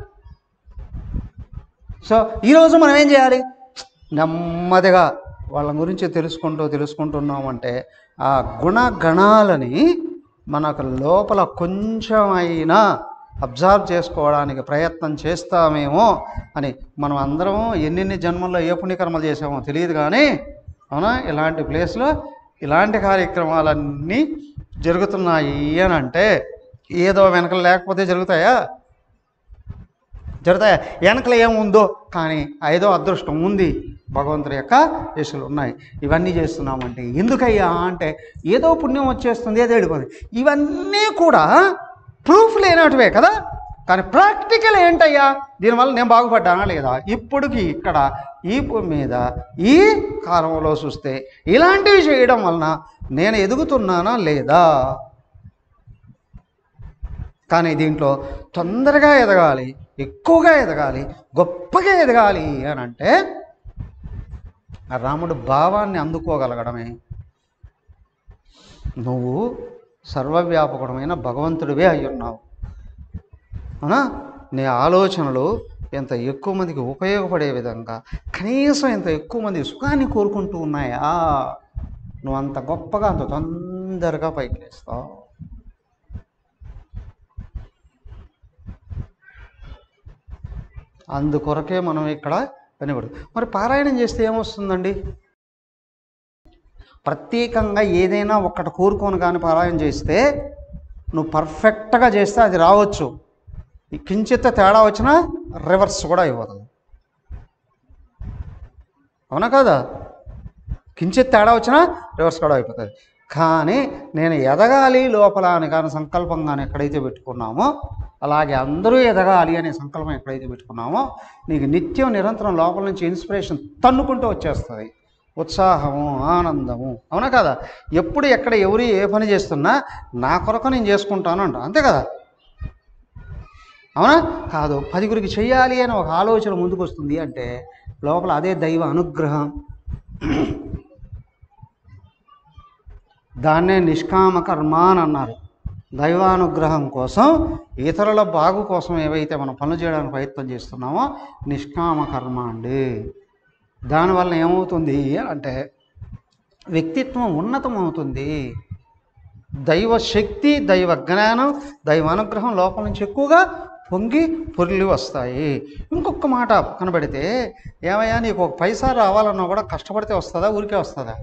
సో ఈరోజు మనం ఏం చేయాలి? నెమ్మదిగా వాళ్ళ గురించి తెలుసుకుంటూ తెలుసుకుంటున్నామంటే ఆ గుణగణాలని మనకు లోపల కొంచెం అయినా అబ్జర్వ్ చేసుకోవడానికి ప్రయత్నం చేస్తామేమో అని. మనం అందరం ఎన్నెన్ని జన్మల్లో ఏ పుణ్యకర్మలు చేసామో తెలియదు కానీ, అవునా, ఇలాంటి ప్లేస్లో ఇలాంటి కార్యక్రమాలన్నీ జరుగుతున్నాయి అని అంటే ఏదో వెనకలు లేకపోతే జరుగుతాయా? జరుగుతాయా? వెనకలు ఏముందో కానీ ఏదో అదృష్టం ఉంది, భగవంతుడి యొక్క యశలు ఉన్నాయి. ఇవన్నీ చేస్తున్నామంటే ఎందుకయ్యా అంటే ఏదో పుణ్యం వచ్చేస్తుంది, ఏదో వెళ్ళిపోతుంది. ఇవన్నీ కూడా ప్రూఫ్ లేనటివే కదా. కానీ ప్రాక్టికల్ ఏంటయ్యా, దీనివల్ల నేను బాగుపడ్డానా లేదా? ఇప్పటికి ఇక్కడ ఈ భూమి మీద ఈ కాలంలో చూస్తే ఇలాంటివి చేయడం వలన నేను ఎదుగుతున్నానా లేదా? కానీ దీంట్లో తొందరగా ఎదగాలి, ఎక్కువగా ఎదగాలి, గొప్పగా ఎదగాలి అని అంటే రాముడు భావాన్ని అందుకోగలగడమే. నువ్వు సర్వవ్యాపకుడమైన భగవంతుడివే అయి ఉన్నావు అవునా? నీ ఆలోచనలు ఎంత ఎక్కువ మందికి ఉపయోగపడే విధంగా, కనీసం ఎంత ఎక్కువ మంది సుఖాన్ని కోరుకుంటూ ఉన్నాయా, నువ్వు అంత గొప్పగా అంత తొందరగా పైకి లేస్తావు. అందుకొరకే మనం ఇక్కడ పనిపడు. మరి పారాయణం చేస్తే ఏమొస్తుందండి? ప్రత్యేకంగా ఏదైనా ఒక్కటి కోరుకొని కానీ పారాయణం చేస్తే నువ్వు పర్ఫెక్ట్గా చేస్తే అది రావచ్చు, కించిత్ తేడా వచ్చినా రివర్స్ కూడా అయిపోతుంది. అవునా కదా? కించిత్ తేడా వచ్చినా రివర్స్ కూడా అయిపోతుంది. కానీ నేను ఎదగాలి లోపల అని కానీ సంకల్పం కానీ ఎక్కడైతే పెట్టుకున్నామో, అలాగే అందరూ ఎదగాలి అనే సంకల్పం ఎక్కడైతే పెట్టుకున్నామో, నీకు నిత్యం నిరంతరం లోపల నుంచి ఇన్స్పిరేషన్ తన్నుకుంటూ వచ్చేస్తుంది, ఉత్సాహము, ఆనందము. అవునా కదా? ఎప్పుడు ఎక్కడ ఎవరు ఏ పని చేస్తున్నా నా కొరకు నేను చేసుకుంటాను అంట, అంతే కదా? అవునా కాదు? పదిగురికి చెయ్యాలి అని ఒక ఆలోచన ముందుకు వస్తుంది అంటే లోపల అదే దైవ అనుగ్రహం. దాన్నే నిష్కామ కర్మ అని అన్నారు. దైవానుగ్రహం కోసం, ఇతరుల బాగు కోసం ఏవైతే మనం పనులు చేయడానికి ప్రయత్నం చేస్తున్నామో నిష్కామ కర్మ అండి. దానివల్ల ఏమవుతుంది అంటే వ్యక్తిత్వం ఉన్నతం అవుతుంది, దైవ శక్తి, దైవ జ్ఞానం, దైవ అనుగ్రహం లోపల నుంచి ఎక్కువగా పొంగి పొర్లి వస్తాయి. ఇంకొక మాట పక్కన పెడితే, ఏమయ్యా నీకు ఒక పైసా రావాలన్నా కూడా కష్టపడితే వస్తుందా, ఊరికే వస్తుందా?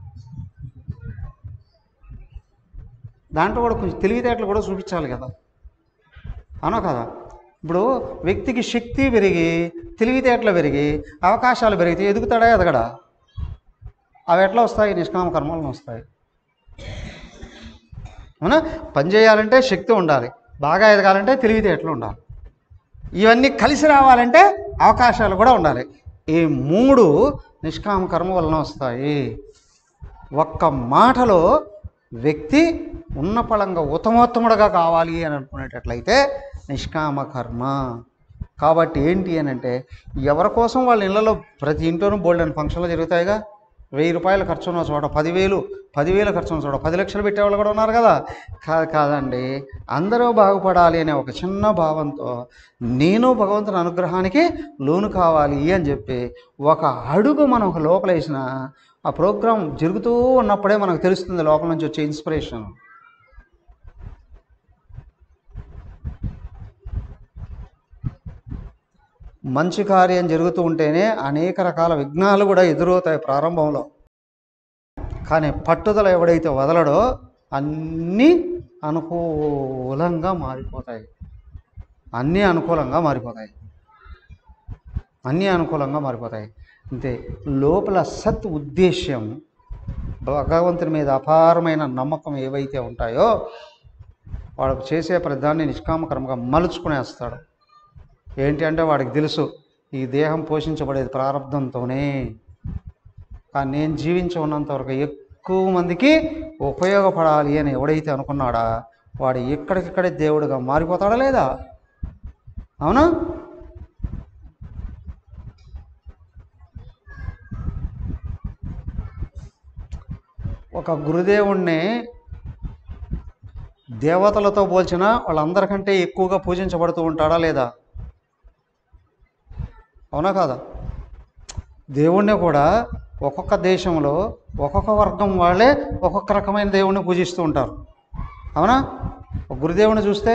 దాంట్లో కూడా కొంచెం తెలివితేటలు కూడా చూపించాలి కదా, అవునా కదా? ఇప్పుడు వ్యక్తికి శక్తి పెరిగి, తెలివితేటలు పెరిగి, అవకాశాలు పెరిగితే ఎదుగుతాడా ఎదగడా? అవి ఎట్లా వస్తాయి? నిష్కామ కర్మలను వస్తాయి. అవునా? పని చేయాలంటే శక్తి ఉండాలి, బాగా ఎదగాలంటే తెలివితేటలు ఉండాలి, ఇవన్నీ కలిసి రావాలంటే అవకాశాలు కూడా ఉండాలి. ఈ మూడు నిష్కామ కర్మ వలన వస్తాయి. ఒక్క మాటలో వ్యక్తి ఉన్నపళంగా ఉత్తమోత్తముడుగా కావాలి అని అనుకునేటట్లయితే నిష్కామ కర్మ. కాబట్టి ఏంటి అని అంటే ఎవరి కోసం వాళ్ళ ఇళ్లలో ప్రతి ఇంట్లోనూ బోల్డెన్ ఫంక్షన్లు జరుగుతాయిగా. వెయ్యి రూపాయలు ఖర్చు ఉన్న చోట పదివేలు పదివేలు ఖర్చు ఉన్న చోట పది లక్షలు పెట్టేవాళ్ళు కూడా ఉన్నారు కదా. కాదు కాదండి, అందరూ బాగుపడాలి అనే ఒక చిన్న భావంతో నేను భగవంతుని అనుగ్రహానికి లోను కావాలి అని చెప్పి ఒక అడుగు మనం ఒక లోపల వేసిన ఆ ప్రోగ్రాం జరుగుతూ ఉన్నప్పుడే మనకు తెలుస్తుంది లోపల నుంచి వచ్చే ఇన్స్పిరేషన్. మంచి కార్యం జరుగుతూ ఉంటేనే అనేక రకాల విఘ్నాలు కూడా ఎదురవుతాయి ప్రారంభంలో. కానీ పట్టుదల ఎవడైతే వదలడో అన్నీ అనుకూలంగా మారిపోతాయి, అన్నీ అనుకూలంగా మారిపోతాయి, అన్నీ అనుకూలంగా మారిపోతాయి. అంతే. లోపల సత్ ఉద్దేశ్యం, భగవంతుని మీద అపారమైన నమ్మకం ఏవైతే ఉంటాయో వాడు చేసే ప్రతిదాన్ని నిష్కామకరంగా మలుచుకునేస్తాడు. ఏంటి అంటే వాడికి తెలుసు ఈ దేహం పోషించబడేది ప్రారంధంతోనే, కానీ నేను జీవించి ఉన్నంతవరకు ఎక్కువ మందికి ఉపయోగపడాలి అని ఎవడైతే అనుకున్నాడా వాడు ఎక్కడికక్కడే దేవుడిగా మారిపోతాడా లేదా? అవునా? ఒక గురుదేవుణ్ణి దేవతలతో పోల్చిన వాళ్ళందరికంటే ఎక్కువగా పూజించబడుతూ ఉంటాడా లేదా? అవునా కాదా? దేవుణ్ణి కూడా ఒక్కొక్క దేశంలో ఒక్కొక్క వర్గం వాళ్ళే ఒక్కొక్క రకమైన దేవుణ్ణి పూజిస్తూ ఉంటారు. అవునా? ఒక గురుదేవుని చూస్తే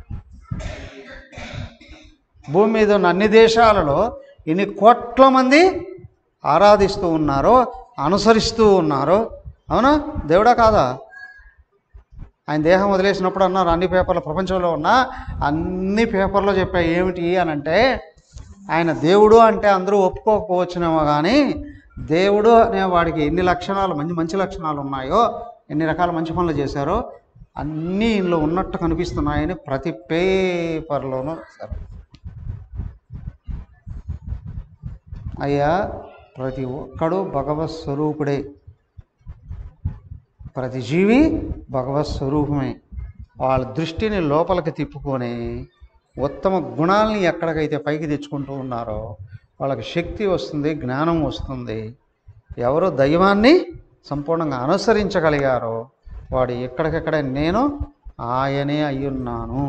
భూమి మీద ఉన్న అన్ని దేశాలలో ఎన్ని కోట్ల మంది ఆరాధిస్తూ ఉన్నారో, అనుసరిస్తూ ఉన్నారో. అవునా? దేవుడా కాదా? ఆయన దేహం వదిలేసినప్పుడు అన్నారు అన్ని పేపర్లు ప్రపంచంలో ఉన్న అన్ని పేపర్లో చెప్పాయి ఏమిటి అని అంటే, ఆయన దేవుడు అంటే అందరూ ఒప్పుకోకపోవచ్చునేమో కానీ దేవుడు అనే వాడికి ఎన్ని లక్షణాలు మంచి మంచి లక్షణాలు ఉన్నాయో, ఎన్ని రకాల మంచి పనులు చేశారో అన్నీ ఇందులో ఉన్నట్టు కనిపిస్తున్నాయని ప్రతి పేపర్లోనూ సరే. అయ్యా ప్రతి ఒక్కడు భగవత్ స్వరూపుడే, ప్రతి జీవి భగవత్ స్వరూపమే. వాళ్ళ దృష్టిని లోపలికి తిప్పుకొని ఉత్తమ గుణాలని ఎక్కడికైతే పైకి తెచ్చుకుంటూ ఉన్నారో వాళ్ళకి శక్తి వస్తుంది, జ్ఞానం వస్తుంది. ఎవరు దైవాన్ని సంపూర్ణంగా అనుసరించగలిగారో వాడు ఎక్కడికెక్కడే నేను ఆయనే అయ్యున్నాను.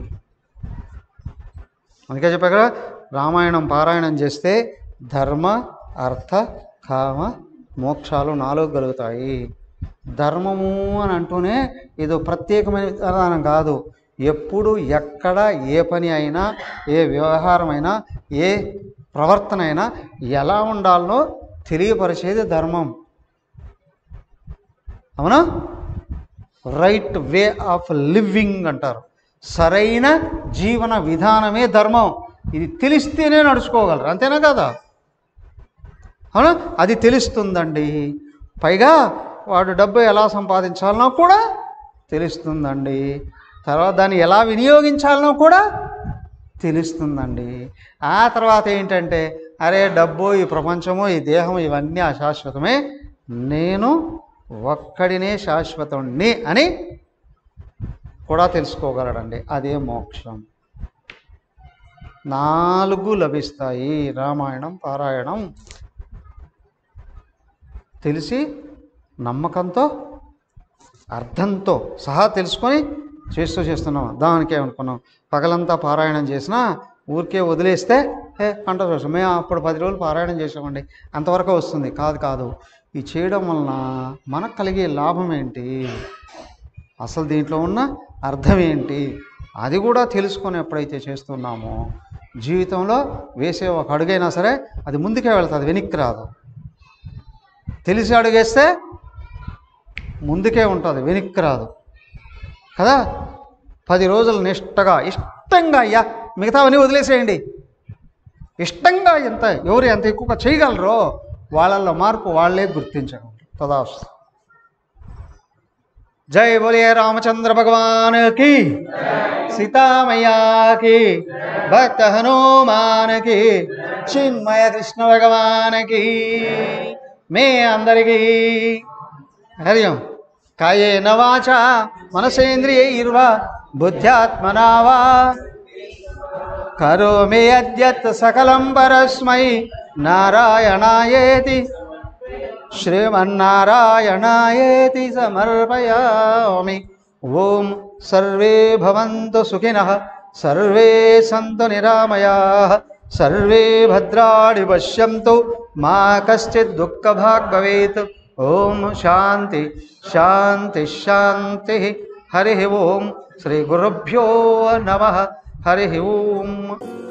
అందుకే చెప్పా కదా, రామాయణం పారాయణం చేస్తే ధర్మ అర్థ కామ మోక్షాలు నాలుగు కలుగుతాయి. ధర్మము అని అంటూనే ఏదో ప్రత్యేకమైన విధానం కాదు. ఎప్పుడు ఎక్కడ ఏ పని అయినా, ఏ వ్యవహారం అయినా, ఏ ప్రవర్తన అయినా ఎలా ఉండాలనో తెలియపరిచేది ధర్మం. అవునా? రైట్ వే ఆఫ్ లివింగ్ అంటారు. సరైన జీవన విధానమే ధర్మం. ఇది తెలిస్తేనే నడుచుకోగలరు, అంతేనా కదా? అవునా? అది తెలుస్తుందండి. పైగా వాడు డబ్బు ఎలా సంపాదించాలనో కూడా తెలుస్తుందండి. తర్వాత దాన్ని ఎలా వినియోగించాలనో కూడా తెలుస్తుందండి. ఆ తర్వాత ఏంటంటే, అరే డబ్బు, ఈ ప్రపంచము, ఈ దేహం ఇవన్నీ అశాశ్వతమే, నేను ఒక్కడినే శాశ్వతుణ్ణి అని కూడా తెలుసుకోగలడండి. అదే మోక్షం. నాలుగు లభిస్తాయి. రామాయణం పారాయణం తెలిసి నమ్మకంతో అర్థంతో సహా తెలుసుకొని చేస్తూ చేస్తున్నాం. దానికే అనుకున్నాం పగలంతా పారాయణం చేసినా ఊరికే వదిలేస్తే ఏ పంట రోజు మేము అప్పుడు పది రోజులు పారాయణం చేసామండి అంతవరకు వస్తుంది. కాదు కాదు ఈ చేయడం వలన మనకు కలిగే లాభం ఏంటి, అసలు దీంట్లో ఉన్న అర్థం ఏంటి, అది కూడా తెలుసుకొని ఎప్పుడైతే చేస్తున్నామో జీవితంలో వేసే ఒక అడుగైనా సరే అది ముందుకే వెళ్తుంది, వెనక్కి రాదు. తెలిసి అడుగేస్తే ముందుకే ఉంటుంది, వెనక్కి రాదు కదా. పది రోజులు నిష్టగా ఇష్టంగా అయ్యా మిగతావన్నీ వదిలేసేయండి. ఇష్టంగా ఎంత ఎవరు ఎంత ఎక్కువగా చేయగలరో వాళ్ళల్లో మార్పు వాళ్ళే గుర్తించగలరు. తదాస్తు. జై బోలియే రామచంద్ర భగవాన్ की, सीता मैया की, भक्त हनुमान की, चिन्मय कृष्ण भगवान की. మే అందరికీ హరి ఓం. కాయేన వాచా మనసేంద్రియైర్వా బుద్ధ్యాత్మనా వా కరోమి యద్యత్ సకలం పరస్మై నారాయణాయేతి శ్రీమన్నారాయణాయేతి సమర్పయామి. ఓం సర్వే భవంతు సుఖినః, సర్వే సంతు నిరామయాః, సర్వే భద్రాణి పశ్యంతు, మా కశ్చిత్ దుఃఖభాగ్ భవేత్. ఓం శాంతి శాంతి శాంతి. హరి ఓం. శ్రీ గురుభ్యో నమః. హరి ఓం.